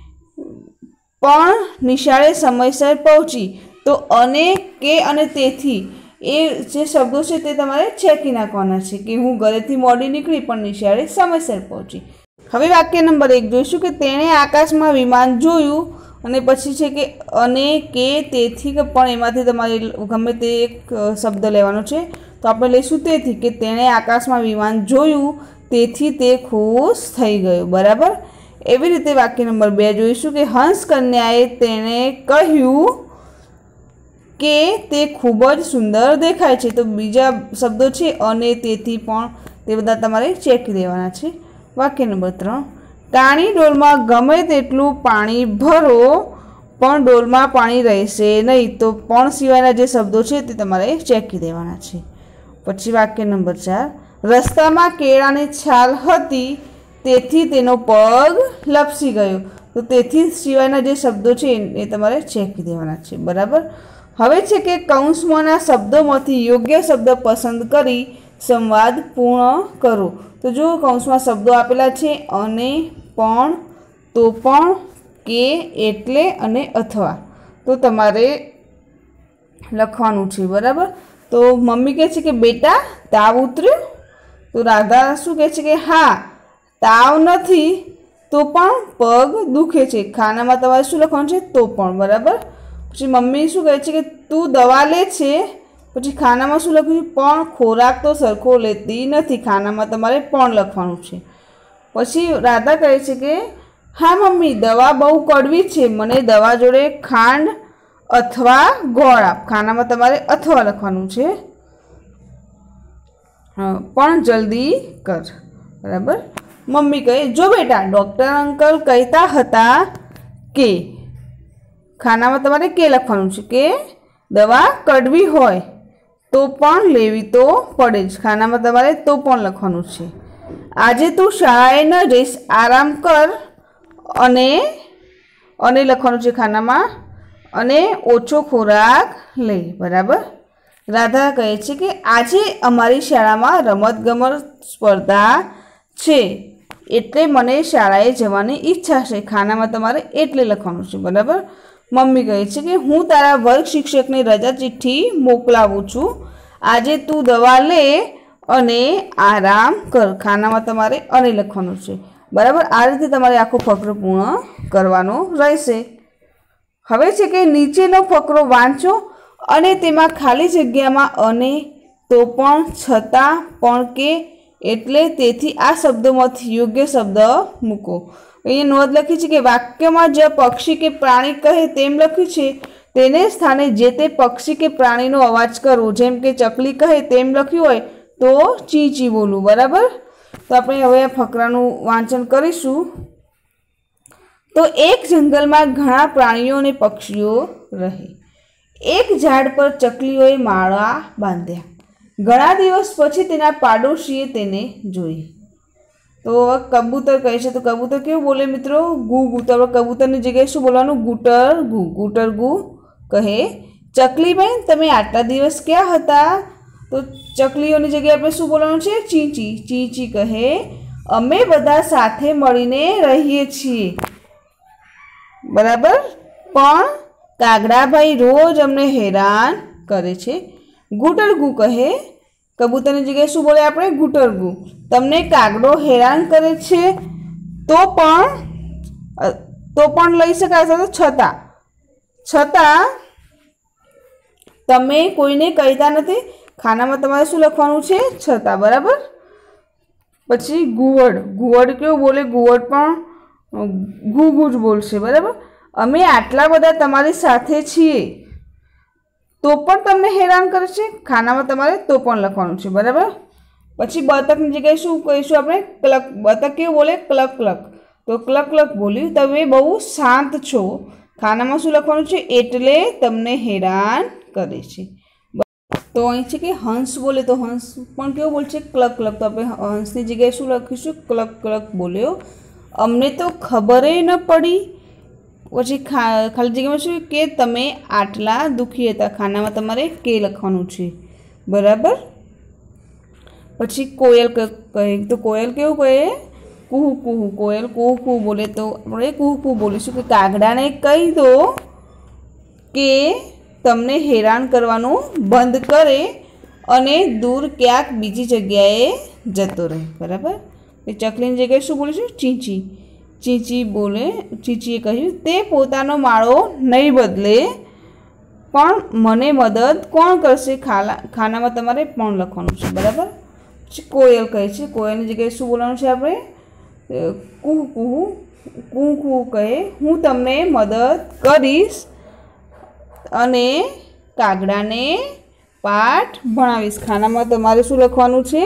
पण निशाळे समयसर पहोंची। तो अने के अने तेथी ए जे शब्दों छे ते तमारे छेकी नाखवाना छे के हूँ घरेथी मोडी नीकળી पण निशाळे समयसर पहोंची। हवे वाक्य नंबर 1 जोईशुं के तेणे आकाशमां विमान जोयुं अने पछी छे के अने के तेथी के पण एमांथी तमारे गमे ते एक शब्द लेवानो छे। तो आपणे लईशुं तेथी के तेणे आकाशमां विमान जोयुं तेथी ते खुश थई गयो। बराबर। एवी रीते वाक्य नंबर 2 जोईशुं के हंस कन्याए तेणे कह्युं के ते खूब ज सुंदर देखाय छे। तो बीजा शब्दों छे अने तेथी पण ते बधा तमारे चेकी देवाना छे। वाक्य नंबर 3 काणी डोलमां गमे तेटલું पाणी भरो पण डोलमां पाणी रहेशे नहीं। तो पण सिवायना जे शब्दों छे ते तमारे चेकी देवाना छे। पछी वाक्य नंबर 4 रस्तामां केळानी छाल हती तेथी तेनो पग लपसी गयो। तो तेथी सिवायना जे शब्दों छे ए तमारे चेकी देवाना छे। बराबर। हवे छे के कौंसमांना शब्दोमांथी योग्य शब्द पसंद करी संवाद पूर्ण करो। तो जो कौंसमां शब्दों आपेला छे अने पण तो पण के एटले अने अथवा तो तमारे लखवानुं छे। बराबर। तो मम्मी कहे छे के बेटा ताव उतर्यो। तो राधा शुं कहे छे के हाँ ताव नथी तो पण पग दुखे छे। खानामां तमारे शुं लखवानुं छे तो पण। बराबर। पछी मम्मी शुं कहे छे के तू दवा ले छे पछी खानामां शुं लख्युं छे पण खोराक तो सरखो लेती नथी। खानामां तमारे पण लखवानुं छे। पछी राधा कहे छे के हाँ मम्मी दवा बहु कड़वी छे मने दवा जोड़े खांड अथवा गोळ आप। खानामां तमारे अथवा लखवानुं छे। पण जल्दी कर। बराबर। मम्मी कहे जो बेटा डॉक्टर अंकल कहता हता के खानामां तमारे के लखवानुं छे के दवा कड़वी होय तो पण लेवी तो पड़े ज। खानामां तमारे तो पण लखवानुं छे। आजे तू शाळाए न जईश आराम कर अने लखवानुं छे खानामां अने ओछो खोराक ले। बराबर। राधा कहे छे के आजे अमारी शाळामां रमतगमत स्पर्धा छे एटले मने शाळाए जवानी इच्छा छे। खानामां तमारे एटले लखवानुं छे। बराबर। मम्मी कहे छे के हूँ तारा वर्ग शिक्षकने रजा चिठ्ठी मोकलावुं छुं आजे तू दवा ले अने आराम कर। खानामां तमारे अने लखवानुं छे। बराबर। आ रीते तमारे आखो फकरो पूर्ण करवानो रहेशे। हवे छे के नीचेनो फकरो वांचो अने तेमां खाली जग्यामां अने तो पण छतां पण के एटले तेथी आ शब्दोमांथी योग्य शब्द मूको। अहींया नोंध लखी छे के वाक्यमां जे पक्षी के प्राणी कहे तेम लख्युं छे तेने स्थाने जे ते पक्षी के प्राणीनो अवाज करवो। जेम के चकली कहे तेम लख्युं होय तो ची ची बोलવું। बराबर। तो આપણે હવે આ ફકરાનું વાંચન કરીશું। તો એક જંગલમાં ઘણા પ્રાણીઓ અને પક્ષીઓ રહે। એક ઝાડ પર ચકલીઓએ માળા બાંધ્યા। ઘણા દિવસ પછી તેના પાડોશીએ તેને જોઈ। તો કબૂતર કહે છે તો કબૂતર કેવું બોલે મિત્રો ગુ ગુ। તો આપણે કબૂતરની જગ્યાએ શું બોલવાનું ગુટર ગુ કહે ચકલી બેન તમે આટલા દિવસ ક્યાં હતા। तो चकलीओनी जगह आपणे शुं बोलवानुं छे चींची। चींची कहे अमे बधा साथे मळीने रहीए छीए। बराबर। पण कागड़ाभाई रोज अमने हैरान करे छे। गुटरगु कहे कबूतरनी जगह शुं बोले आपणे गुटरगु तमने कागड़ो हैरान करे छे तो पण लई शकाय तो छतां तमे कोईने कहीता नथी। खानामां तमारे शुं लखवानुं छे छतां। बराबर। पछी गुवड़ केवुं बोले गुवड़ पण गु गु ज बोलशे। बराबर। अमे आटला बधा तमारी साथे छीए तो पण तमने हैरान करे छे। खानामां तमारे तो पण लखवानुं छे। बराबर। पछी बतकनी जग्याए शुं कहीशुं आपणे क्लक। बतक केवुं बोले क्लक क्लक तो क्लक क्लक बोली तमे बहु शांत छो। खानामां शुं लखवानुं छे एटले तमने हैरान करे छे। तो અહીં છે કે હંસ બોલે તો હંસ પણ કેવો બોલશે? ક્લક ક્લક. તો આપણે હંસની જગ્યાએ શું લખીશું? ક્લક ક્લક બોલ્યો. અમને તો ખબર ન પડી. પછી ખાલી જગ્યામાં શું કે તમે આટલા દુઃખી હતા. ખાનામાં તમારે કે લખવાનું છે, બરાબર. પછી કોયલ કહે તો કોયલ કેવું કહે? કુહુ કુહુ. કોયલ કુહુ કુહુ બોલે તો આપણે કુહુ કુહુ બોલીશું કે કાગડાને કહી દો કે તમને હેરાન કરવાનું બંધ કરે અને દૂર ક્યાંક બીજી જગ્યાએ જતો રહે, બરાબર. એ ચકલીની જગ્યાએ શું બોલીશું? ચીંચી. ચીંચી બોલે. ચીંચીએ કહ્યું તે પોતાનો માળો નહીં બદલે પણ મને મદદ કોણ કરશે? ખાનામાં તમારે પણ લખવાનું છે, બરાબર. કોયલ કહે છે. કોયલની જગ્યાએ શું બોલવાનું છે આપણે? કુહુ કુહુ. કુહુ કુહુ કહે હું તમને મદદ કરીશ અને કાગડાને પાઠ ભણાવીશ. ખાનામાં તમારે શું લખવાનું છે?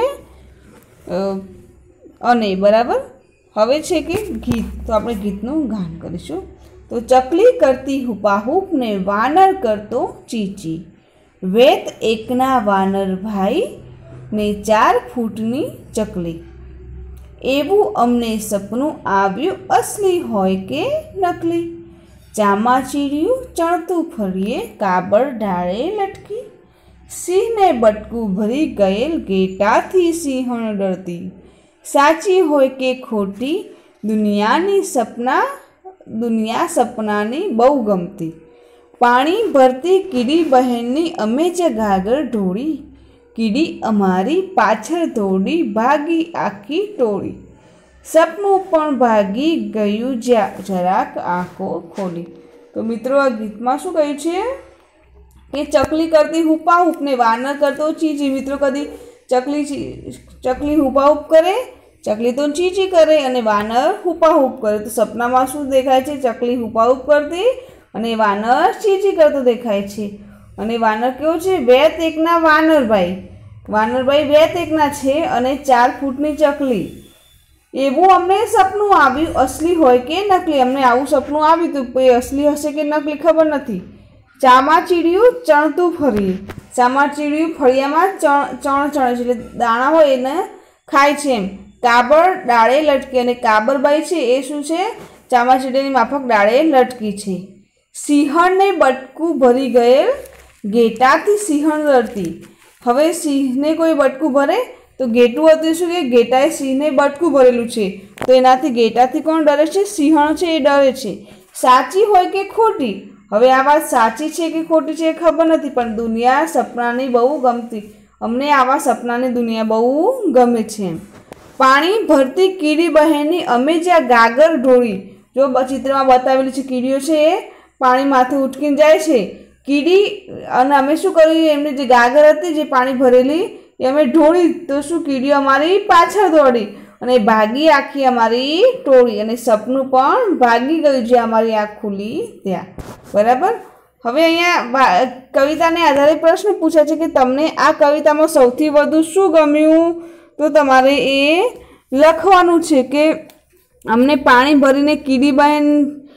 અને, બરાબર. હવે છે કે ગીત. તો આપણે ગીતનું ગાન કરીશું. તો ચકલી કરતી હુપાહુપ ને વાનર કરતો ચીચી. વેત એકના વાનર ભાઈ ને 4 ફૂટની ચકલી. એવું અમને સપનું આવ્યું અસલી હોય કે નકલી. ચામાચીડિયું ચણતું ફરીએ કાબર ડાળે લટકી. સિંહને બટકું ભરી ગયેલ ઘેટાથી સિંહણ ડરતી. સાચી હોય કે ખોટી દુનિયા સપનાની બહુ ગમતી. પાણી ભરતી કીડી બહેનની અમે જ ગાગર ઢોળી. કીડી અમારી પાછળ દોડી ભાગી આખી ટોળી. સપનું પણ ભાગી ગયું જરાક આંખો ખોલી. તો મિત્રો આ ગીતમાં શું કહ્યું છે કે ચકલી કરતી હુપાહુપ ને વાનર કરતો ચીચી. મિત્રો કદી ચકલી હુપાહુપ કરે, ચકલી તો ચીચી કરે અને વાનર હુપાહુપ કરે. તો સપનામાં શું દેખાય છે? ચકલી હુપાહુપ કરતી અને વાનર ચીચી કરતો દેખાય છે. અને વાનર કેવો છે? વેત એકના વાનરભાઈ. વાનરભાઈ વેત એકના છે અને 4 ફૂટની ચકલી. એવું અમને સપનું આવ્યું અસલી હોય કે નકલી. અમને આવું સપનું આવ્યું તો એ અસલી હશે કે નકલી ખબર નથી. ચામાચીડિયું ચણતું ફરીએ. ચામાચીડિયું ફળિયામાં ચણ ચણે છે એટલે દાણા હોય એને ખાય છે એમ. કાબર ડાળે લટકી. અને કાબરબાઈ છે એ શું છે? ચામાચીડિયાની માફક ડાળે લટકી છે. સિંહણને બટકું ભરી ગયેલ ઘેટાથી સિંહણ ડરતી. હવે સિંહને કોઈ બટકું ભરે તો ઘેટું હતું શું કે ઘેટાએ સિંહને બટકું ભરેલું છે તો એનાથી ઘેટાથી કોણ ડરે છે? સિંહણ છે એ ડરે છે. સાચી હોય કે ખોટી? હવે આ વાત સાચી છે કે ખોટી છે એ ખબર નથી પણ દુનિયા સપનાની બહુ ગમતી. અમને આવા સપનાની દુનિયા બહુ ગમે છે. પાણી ભરતી કીડી બહેનની અમે જ્યાં ગાગર ઢોળી. જો ચિત્રમાં બતાવેલી છે કીડીઓ છે એ પાણી માથે ઉઠકીને જાય છે. કીડી અને અમે શું કર્યું? એમની જે ગાગર હતી જે પાણી ભરેલી એ અમે ઢોળી. તો શું કીડીઓ અમારી પાછળ દોડી અને ભાગી આખી અમારી ટોળી. અને સપનું પણ ભાગી ગયું જે અમારી આંખ ખુલી ત્યાં, બરાબર. હવે અહીંયા કવિતાને આધારે પ્રશ્ન પૂછાય છે કે તમને આ કવિતામાં સૌથી વધુ શું ગમ્યું? તો તમારે એ લખવાનું છે કે અમને પાણી ભરીને કીડી બહેન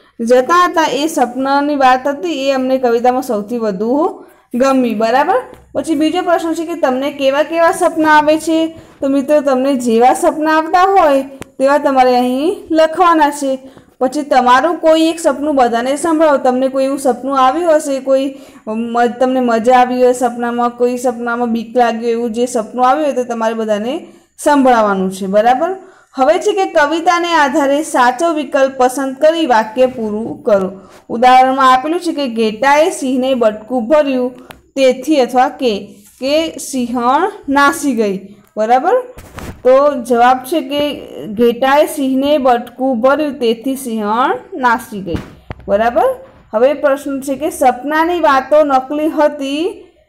જતા હતા એ સપનાની વાત હતી એ અમને કવિતામાં સૌથી વધુ ગમી, બરાબર. પછી બીજો પ્રશ્ન છે કે તમને કેવા કેવા સપના આવે છે? તો મિત્રો તમને જેવા સપના આવતા હોય તેવા તમારે અહીં લખવાના છે. પછી તમારું કોઈ એક સપનું બધાને સંભળાવો. તમને કોઈ એવું સપનું આવ્યું હશે, કોઈ તમને મજા આવી હોય સપનામાં, કોઈ સપનામાં બીક લાગ્યું, એવું જે સપનું આવ્યું હોય તો તમારે બધાને સંભળાવવાનું છે, બરાબર. હવે છે કે કવિતાને આધારે સાચો વિકલ્પ પસંદ કરી વાક્ય પૂરું કરો. ઉદાહરણમાં આપેલું છે કે ઘેટાએ સિંહને બટકું ભર્યું તેથી અથવા કે સિંહણ નાસી ગઈ, બરાબર. તો જવાબ છે કે ઘેટાએ સિંહને બટકું ભર્યું તેથી સિંહણ નાસી ગઈ, બરાબર. હવે પ્રશ્ન છે કે સપનાની વાતો નકલી હતી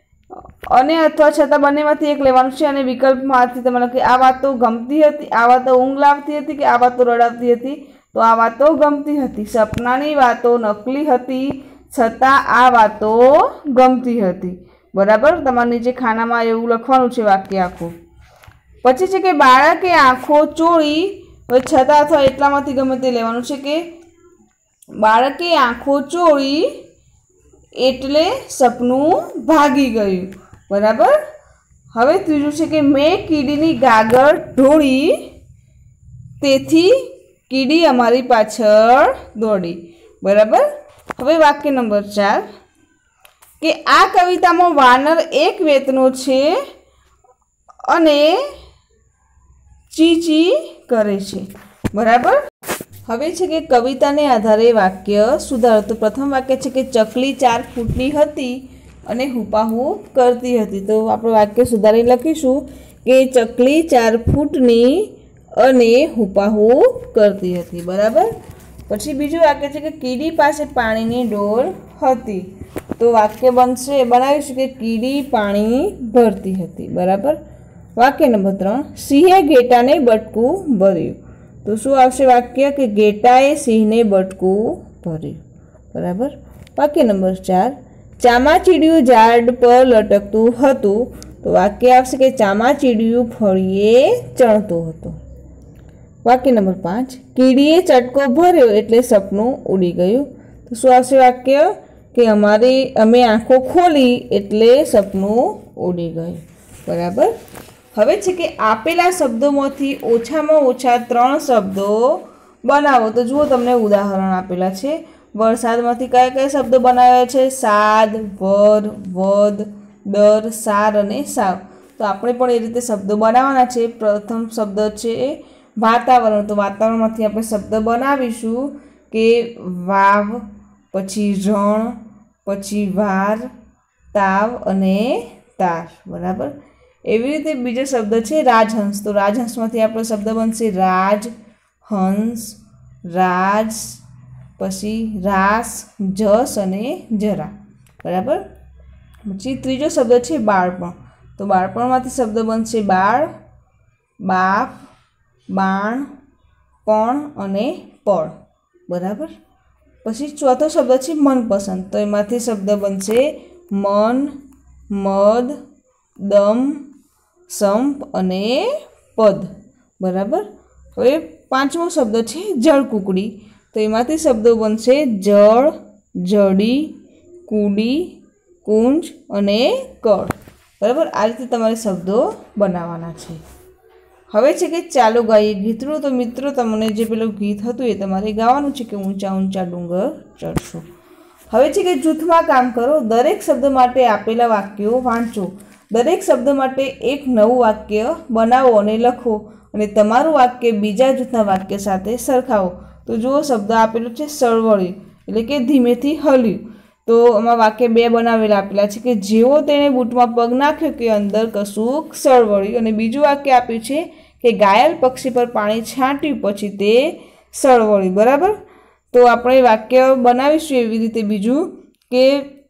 અને અથવા છતાં બંનેમાંથી એક લેવાનું છે અને વિકલ્પમાંથી તમારે કે આ વાતો ગમતી હતી, આ વાતો ઊંઘ લાવતી હતી કે આ વાતો રડાવતી હતી? તો આ વાતો ગમતી હતી. સપનાની વાતો નકલી હતી છતાં આ વાતો ગમતી હતી, બરાબર. તમારે નીચે ખાનામાં એવું લખવાનું છે વાક્ય આખું. પછી છે કે બાળકે આંખો ચોળી. હવે છતાં અથવા એટલામાંથી ગમે તે લેવાનું છે કે બાળકે આંખો ચોળી એટલે સપનું ભાગી ગયું. बराबर। हवे त्रीजुं छे के मैं कीडीनी गागर ढोળી तेथी कीडी अमारी पाछळ दौड़ी। बराबर। हवे वाक्य नंबर 4 के आ कवितामां वानर एक वेतनो छे अने चीची करे छे। बराबर। हवे छे के कविताने आधारे वाक्य सुधारो। तो प्रथम वाक्य छे के चकली 4 फूटनी हती अने हुपाहुप करती हती। तो आपणे वाक्य सुधारी लखीशुं के चकली 4 फूटनी अने हुपाहुप करती हती। बराबर। पछी बीजुं वाक्य छे के कीडी पासे पाणीनी डोल हती। तो वाक्य बनशे बनावीशुं के कीडी पाणी भरती हती। बराबर। वाक्य नंबर 3 सिंहे गेटाने बटकું भर्યું। तो शुं आवशे वाक्य के गेटाए सिंहने बटकું भर्યું। बराबर। वाक्य नंबर 4 चामाचीडिયું झाड़ पर लटकતું હતું। तो वाक्य आवशे के चामाचीडिયું फळीए चणतो હતો। वाक्य नंबर 5 कीड़ीए चटको भर्यो एटले सपનું उड़ी गयुं। तो शुं आवशे वाक्य के अमे आँखों खोली एटले सपનું उड़ी गयुं। बराबर। हवे छे के आपेला शब्दोमांथी ओछामां ओछा 3 शब्दो बनावो। तो जुओ तमने उदाहरण आपेला छे। वरसादमांथी कया कया शब्दो बनाव्या छे? साद, वर, वध, दर, सार अने साव। तो आपणे पण ए रीते शब्दो बनाववाना छे। प्रथम शब्द छे वातावरण। तो वातावरणमांथी आपणे शब्द बनावीशुं के वाव, पछी रण, पछी वार, ताव अने तार। बराबर। एवी रीते बीजो शब्द छे राजहंस। तो राजहंसमांथी आपणो शब्द बनशे राज, हंस, राज, पछी रास, जस अने जरा। बराबर। पछी त्रीजो शब्द छे बाळपण। तो बाळपणमांथी शब्द बनशे बाळ, बाप, बाण, पण अने पळ। बराबर। पछी चौथो शब्द छे मनपसंद। तो एमांथी शब्द बनशे मन, मद, दम, संप अने पद। बराबर। हवे पांचमो शब्द छे जळकुकड़ी। तो एमांथी शब्दो बनशे जळ, जड़ी, कूड़ी, कुंज अने कळ। बराबर। आ रीते तमारे शब्दो बनाववाना छे। हवे छे के चालो गाईए गीतड़ुं। तो मित्रों तमने जे पेलुं गीत हतुं ए तमारे गावानुं छे के ऊंचा ऊंचा डूंगर चढ़शो। हवे छे के जूथमां काम करो। दरेक शब्द माटे आपेला वाक्यो वांचो। दरेक शब्द माटे एक नवुं वाक्य बनावो अने लखो अने तमारुं वाक्य बीजा जूथना वाक्य साथे सरखावो। तो जुओ शब्द आपेलो छे सळवळ्યું એટલે કે ધીમેથી હલ્યું। तो आमां वाक्य 2 बनावेला आपेला छे के जेवो तेणे बूटमां पग नाख्यो के अंदर कશુંક सळवळ્યું। अने बीजुं वाक्य आप्युं छे के घायल पक्षी पर पाणी छांट्યું पछी ते सळवळ્યું। बराबर। तो आपणे वाक्य बनावीशुं एवी रीते बीजुं के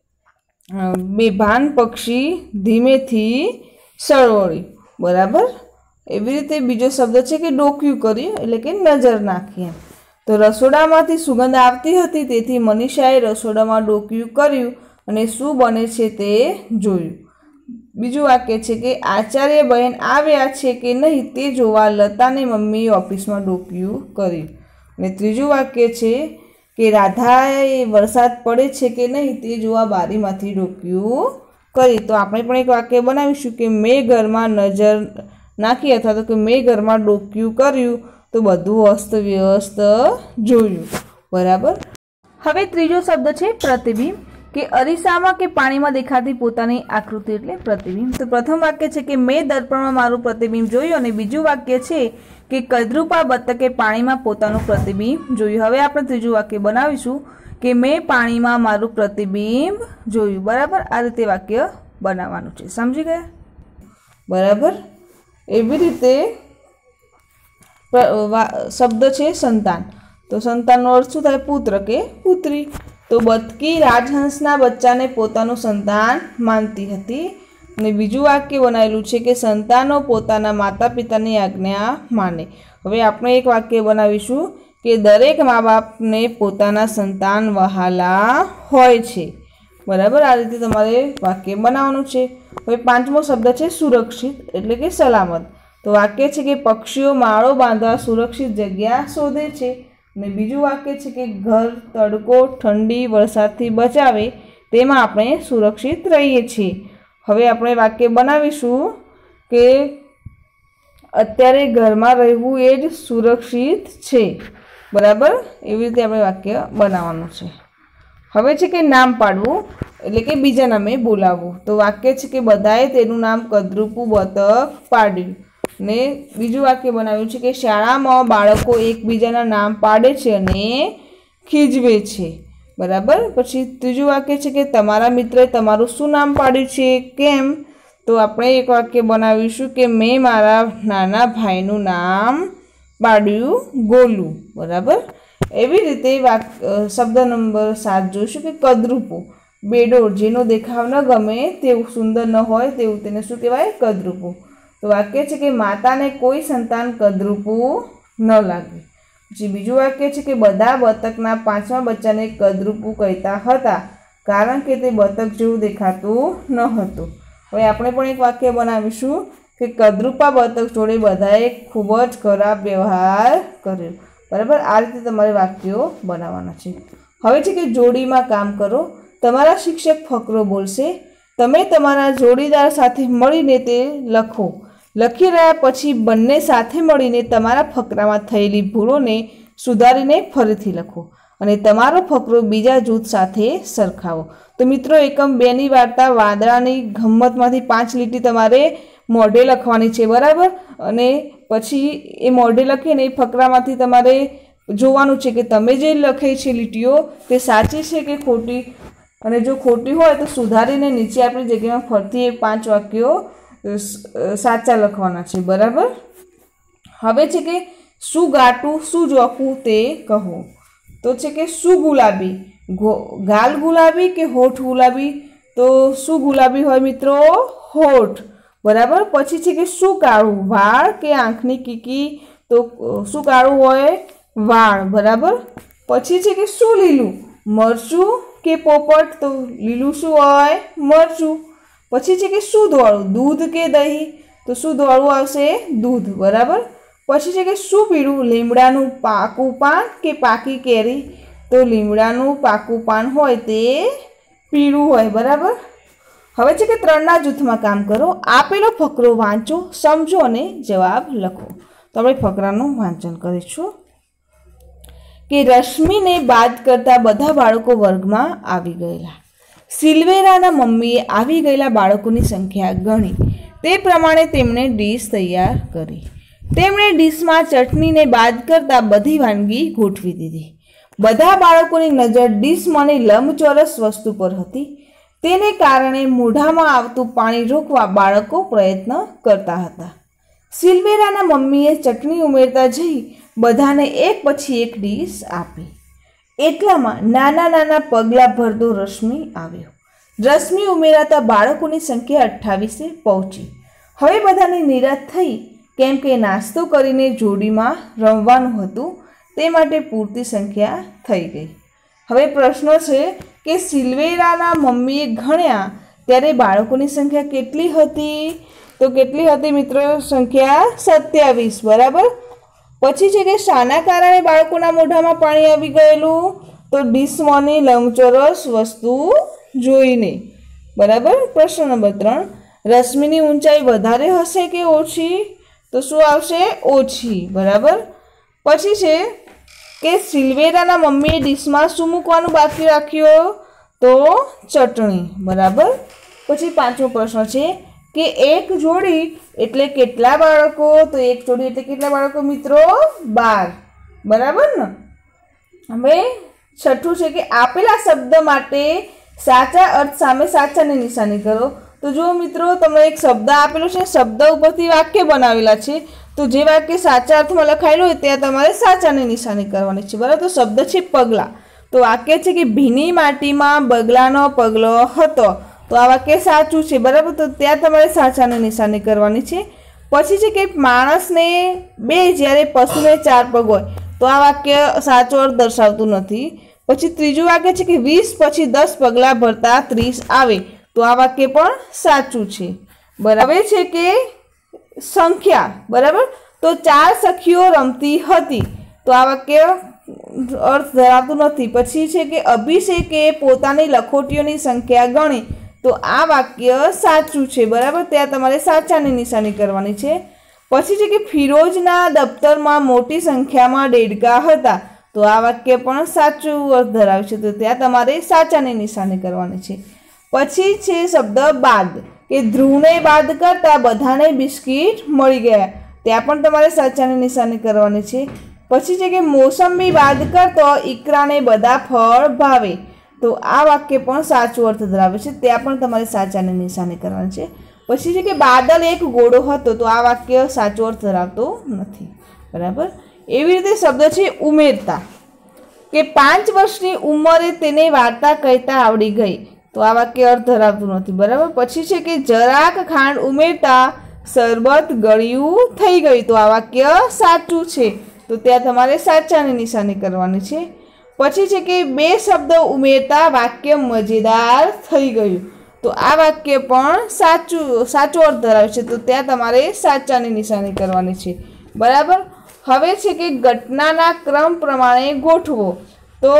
बेभान पक्षी धीमेथी सळवळ્યું। बराबर। एवी रीते बीजो शब्द छे के डोक्યું कर्યું એટલે કે नजर नाखी। तो रसोडामांथी सुगंध आवती हती तेथी मनीषाए रसोडामां डोक्યું कर्યું अने शुं बने छे ते जोयुं। बीजुं वाक्य छे के आचार्य बहेन आव्या छे के नहीं ते जोवा लताने मम्मी ऑफिसमां डोक्યું कर्યું। अने त्रीजुं वाक्य छे के राधाए वरसाद पड़े छे के नहीं ते जोवा बारीमांथी डोक्યું कर्યું। तो आपणे पण एक वाक्य बनावीशुं के मैं घरमां नजर नाखी अथवा तो कि मैं घरमां डोक्યું कर्યું। तो बधुं अस्त व्यस्त जोयुं। बराबर। हवे त्रीजो शब्द छे प्रतिबिंब के अरीसामां के पाणीमां देखाती पोतानी आकृति एटले प्रतिबिंब। तो प्रथम वाक्य छे के मैं दर्पणमां मारुं प्रतिबिंब जोयुं अने बीजुं वाक्य छे के कद्रुपा बतके पाणीमां पोतानुं प्रतिबिंब जोयुं। हवे आपणे त्रीजुं वाक्य बनावीशुं के मैं पाणीमां मारुं प्रतिबिंब जोयुं। बराबर। आ रीते वाक्य बनाववानुं छे। समझी गया? बराबर। एवी रीते शब्द छे संतान। तो संताननो अर्थ शुं थाय? पुत्र के पुत्री। तो बतकी राजहंसना बच्चाने पोतानुं संतान मानती हती। अने बीजुं वाक्य बनावेलुं छे के संतानो पोताना माता पितानी आज्ञा माने। हवे आपणे एक वाक्य बनावीशुं के दरेक माँ बापने पोताना संतान वहाला होय छे। बराबर। आ रीते तमारे वाक्य बनाववानुं छे। हवे पांचमो शब्द छे सुरक्षित एटले के सलामत। तो वाक्य छे के पक्षीओ माळो बांधवा सुरक्षित जग्या शोधे छे। अने बीजुं वाक्य छे के घर तड़को ठंडी वरसादथी बचावे तेमां आपणे सुरक्षित रहीए छीए। हवे आपणे वाक्य बनावीशुं के अत्यारे घरमां रहेवुं ए ज सुरक्षित छे। बराबर, एवी रीते आपणे वाक्य बनाववानुं छे। हवे छे के नाम पाडवुं एटले के बीजा नामे बोलाववुं। तो वाक्य छे के बधाए तेनुं नाम कद्रुपु बतक पाड्युं। ने बीजुं वाक्य बनाव्युं छे के शाळामां बाळको एकबीजाना नाम पाडे छे अने खीजवे छे। बराबर। पछी त्रीजुं वाक्य छे के तमारा मित्रए तमारुं शुं नाम पाड्युं छे, केम? तो आपणे एक वाक्य बनावीशुं के मैं मारा नाना भाईनुं नाम पाड्युं गोलू। बराबर। एवी रीते शब्द नंबर 7 जोईशुं के कद्रुपु बेडोळ जेनो देखाव न गमे तेवुं सुंदर न होय तेवुं तेने शुं कहेवाय? कद्रुपु। तो वाक्य छे के माताने कोई संतान कद्रुपु न लागे। पछी बीजुं वाक्य छे के बधा बतकना 5मा बच्चाने कद्रुपु कहेता हता कारण के ते बतक जेवुं देखातुं न हतुं। हवे आपणे पण एक वाक्य बनावीशुं के कद्रुपा बतक जोडे बधाए खूब ज खराब व्यवहार कर्यो। बराबर। आ रीते तमारे वाक्यो बनाववाना छे। हवे छे के जोडीमां काम करो। तमारा शिक्षक फकरो बोलशे, तमे तमारा जोडीदार साथे मळीने ते लखो। लखी रह्या पछी बंने साथे मळीने तमारा फकरामां थयेली भूलोने सुधारीने फरीथी लखो अने तमारो फकरो बीजा जूथ साथे सरखावो। तो मित्रों एकम 2 नी वार्ता वादळानी गम्मतमांथी 5 લીટી तमारे मोढे लखवानी छे। बराबर। अने पछी ए मोढे लखीने फकरामांथी तमारे जोवानुं छे के तमे जे लखी छे લીટીओ ते साची छे के खोटी, अने जो खोटी होय तो सुधारीने नीचे आपणी जग्यामां फरती 5 वाक्यो साचा लखवाना छे। बराबर। हवे छे के शुं गाटुं शुं जोखुं ते कहो। तो छे के शुं गुलाबी, गाल गुलाबी के होठ गुलाबी? तो शुं गुलाबी होय मित्रों? होठ। बराबर। पछी छे के शुं काळुं, वाळ के आंखनी कीकी? तो शुं काळुं होय? वाळ। बराबर। पछी छे के शुं लीलुं, मरचुं के पोपट? तो लीलुं शुं होय? मरचुं। पछी छे के शुं धोळुं, दूध के दही? तो शुं धोळुं आवशे? दूध। बराबर। पछी छे के शुं पीळुं, લીમડાનું પાકું પાન કે પાકી કેરી? तो લીમડાનું પાકું પાન होय ते पीळुं होय। बराबर। हवे छे के 3 जूथमां काम करो। आपेलो फकरो वांचो, समझो अने जवाब लखो। तो आपणे फकरानुं वांचन करीशुं के रश्मिने बाद करता बधा बाळको वर्गमां आवी गयेला। सिल्वेराना मम्मीए आवी गयेला बाळकोनी संख्या गणी। ते प्रमाणे तेमणे ડીશ तैयार करी। तेमणे ડીશमां चटनीने बाद करता बधी वानगी गोठवी दीधी। बधा बाळकोनी नजर ડીશમાંની લંબચોરસ वस्तु पर हती। तेने कारणे मोढामां आवतुं पाणी रोकवा बाळको प्रयत्न करता हता। सिल्वेराना मम्मीए चटनी उमेरता जई बधाने एक पछी एक ડીશ आपी। એટલામાં નાના નાના પગલા ભરતો રશ્મિ આવ્યો। રશ્મિ ઉમેરાતા બાળકોની સંખ્યા 28 પહોંચી। હવે બધાને નિરાશ થઈ કેમ કે નાસ્તો કરીને જોડીમાં રમવાનું હતું તે માટે પૂરતી સંખ્યા થઈ ગઈ। હવે પ્રશ્ન છે કે સિલ્વેરાના મમ્મીએ ગણ્યા ત્યારે બાળકોની સંખ્યા કેટલી હતી? તો કેટલી હતી મિત્રો? સંખ્યા 27। બરાબર। પછી છે કે શાના કારણે બાળકોના મોઢામાં પાણી આવી ગયેલું? તો ડીશમાંની લંબચોરસ વસ્તુ જોઈને। બરાબર। પ્રશ્ન નંબર 3 રશ્મિની ઊંચાઈ વધારે હશે કે ઓછી? તો શું આવશે? ઓછી। બરાબર। પછી છે કે સિલ્વેરાના મમ્મીએ ડીશમાં શું મૂકવાનું બાકી રાખ્યો? તો ચટણી। બરાબર। પછી 5મો પ્રશ્ન છે કે એક જોડી એટલે કેટલા બાળકો? તો એક જોડી એટલે કેટલા બાળકો મિત્રો? 12। બરાબર ને? હવે છઠ્ઠું છે કે આપેલા શબ્દ માટે સાચા અર્થ સામે સાચાની નિશાની કરો। તો જો મિત્રો તમને એક શબ્દ આપેલો છે, શબ્દ ઉપરથી વાક્ય બનાવેલા છે, તો જે વાક્ય સાચા અર્થમાં લખાયેલું હોય ત્યાં તમારે સાચાની નિશાની કરવાની છે। બરાબર। તો શબ્દ છે પગલા। તો વાક્ય છે કે ભીની માટીમાં બગલાનો પગલો હતો। तो आ वाक्य साचुं छे। बराबर। तो त्यां तमारे साचानी निशानी करवानी छे। पछी छे के माणसने 2 ज्यारे पशुने 4 पग होय तो आ वाक्य साचो अर्थ दर्शावतुं नथी। पछी त्रीजुं वाक्य छे के 20 पछी 10 पगला भरता 30 आवे तो आ वाक्य पण साचुं छे। बराबर छे के संख्या। बराबर। तो 4 सखीओ रमती हती तो आ वाक्य अर्थ धरावतुं नथी। पछी छे के अभिषेके पोतानी लखोटीओनी संख्या गणी तो तो आ वाक्य साचुं छे। बराबर, त्यां तमारे साचानी निशानी करवानी छे। पछी छे के फिरोजना दफ्तरमां मोटी संख्यामां देडका हता, तो आ वाक्य पण साचुं अर्थ धरावे छे, तो त्यां तमारे साचानी निशानी करवानी छे। पछी छे शब्द बाद के ध्रुवने बाद करता बधाने बिस्किट मळी गया, त्यां पण तमारे साचानी निशानी करवानी छे। पछी छे के मोसंबी बाद करतो ईकराने बधा फळ भावे, तो आ वाक्य पण साचुं अर्थ धरावे छे, त्यां पण तमारे साचानी निशानी करवानी छे। पछी छे के बादल एक घोड़ो हतो, तो आ वाक्य साचो अर्थ धरावतो नथी। बराबर, एवी रीते शब्द छे उमेरता के 5 वर्षनी उंमरे तेने वार्ता कहेता आवड़ी गई, तो आ वाक्य अर्थ धरावतो नथी। बराबर, पछी छे के जराक खांड उमेरता शरबत गळ्युं थई गयुं, तो आ वाक्य साचुं छे, तो त्यां तमारे साचानी निशानी करवानी छे। पछी छे के 2 शब्द उमेरता वाक्य मजेदार थई गयुं, तो आ वाक्य पण साचो अर्थ धरावे छे, तो त्यां तमारे साचानी निशानी करवानी छे। बराबर, हवे छे के घटनाना क्रम प्रमाणे गोठवो, तो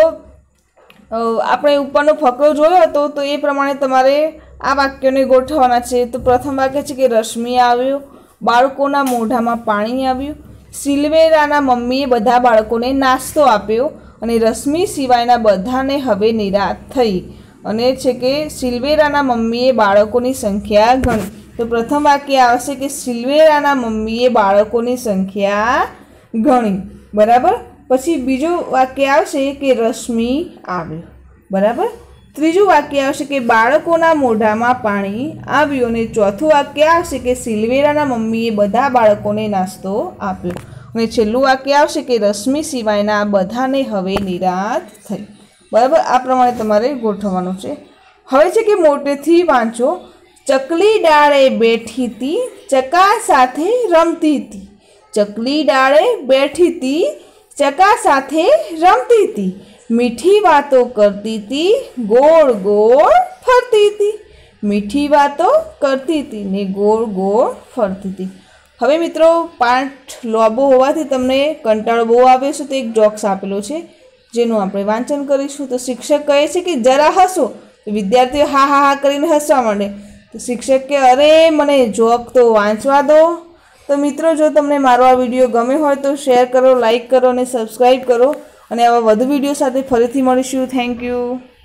आपणे उपरनो फकरो जोयो हतो, तो ए प्रमाणे तमारे आ वाक्योने गोठववाना छे। तो प्रथम वाक्य छे के रश्मि आव्यो, बाळकोना मोढामां पाणी आव्युं, सिल्वेराना मम्मीए बधा बाळकोने नास्तो आप्यो अने रश्मि सिवायना बधाने हवे निराश थई। अने छे के सिल्वेराना मम्मीए बाळकोनी संख्या गणी, तो प्रथम वाक्य आवशे के सिल्वेराना मम्मीए बाळकोनी संख्या गणी। बराबर, पछी बीजो वाक्य आवशे के रश्मि आव्यो। बराबर, त्रीजું वाक्य आवशे के बाळकोना मोढामां पाणी आव्युं अने चौथું वाक्य आवशे के सिल्वेराना मम्मीए बधा बाळकोने नास्तो आप्यो अने छेल्લું वाक्य आवशे के रश्मि सिवायना बधाने हवे निराश थई। बराबर, आ प्रमाणे तमारे गोठववानुं छे। हवे छे के मोटेथी वांचो। चकली डाळे बेठी थी, चका साथे रमती थी। चकली डाळे बेठी थी, चका साथे रमती थी। मीठी बातों करती थी, गोल गोल फरती थी। मीठी बातों करती थी ने गोल गोल फरती थी। हवे मित्रों, पाठ लांबो होवाथी तमने कंटाळो बहु आवे छे, तो एक जोक्स आपेलो छे जेनुं आपणे वांचन करीशुं। तो शिक्षक कहे छे कि जरा हसो, तो विद्यार्थीओ हा हा हा करीने हसवा मांडे। तो शिक्षक के अरे मने जोक तो वांचवा दो। तो मित्रों, जो तमने मारो आ विडियो गमे होय तो शेर करो, लाइक करो और सब्सक्राइब करो, और आवा वधु विडियो साथे फरीथी मळीशुं। Thank you.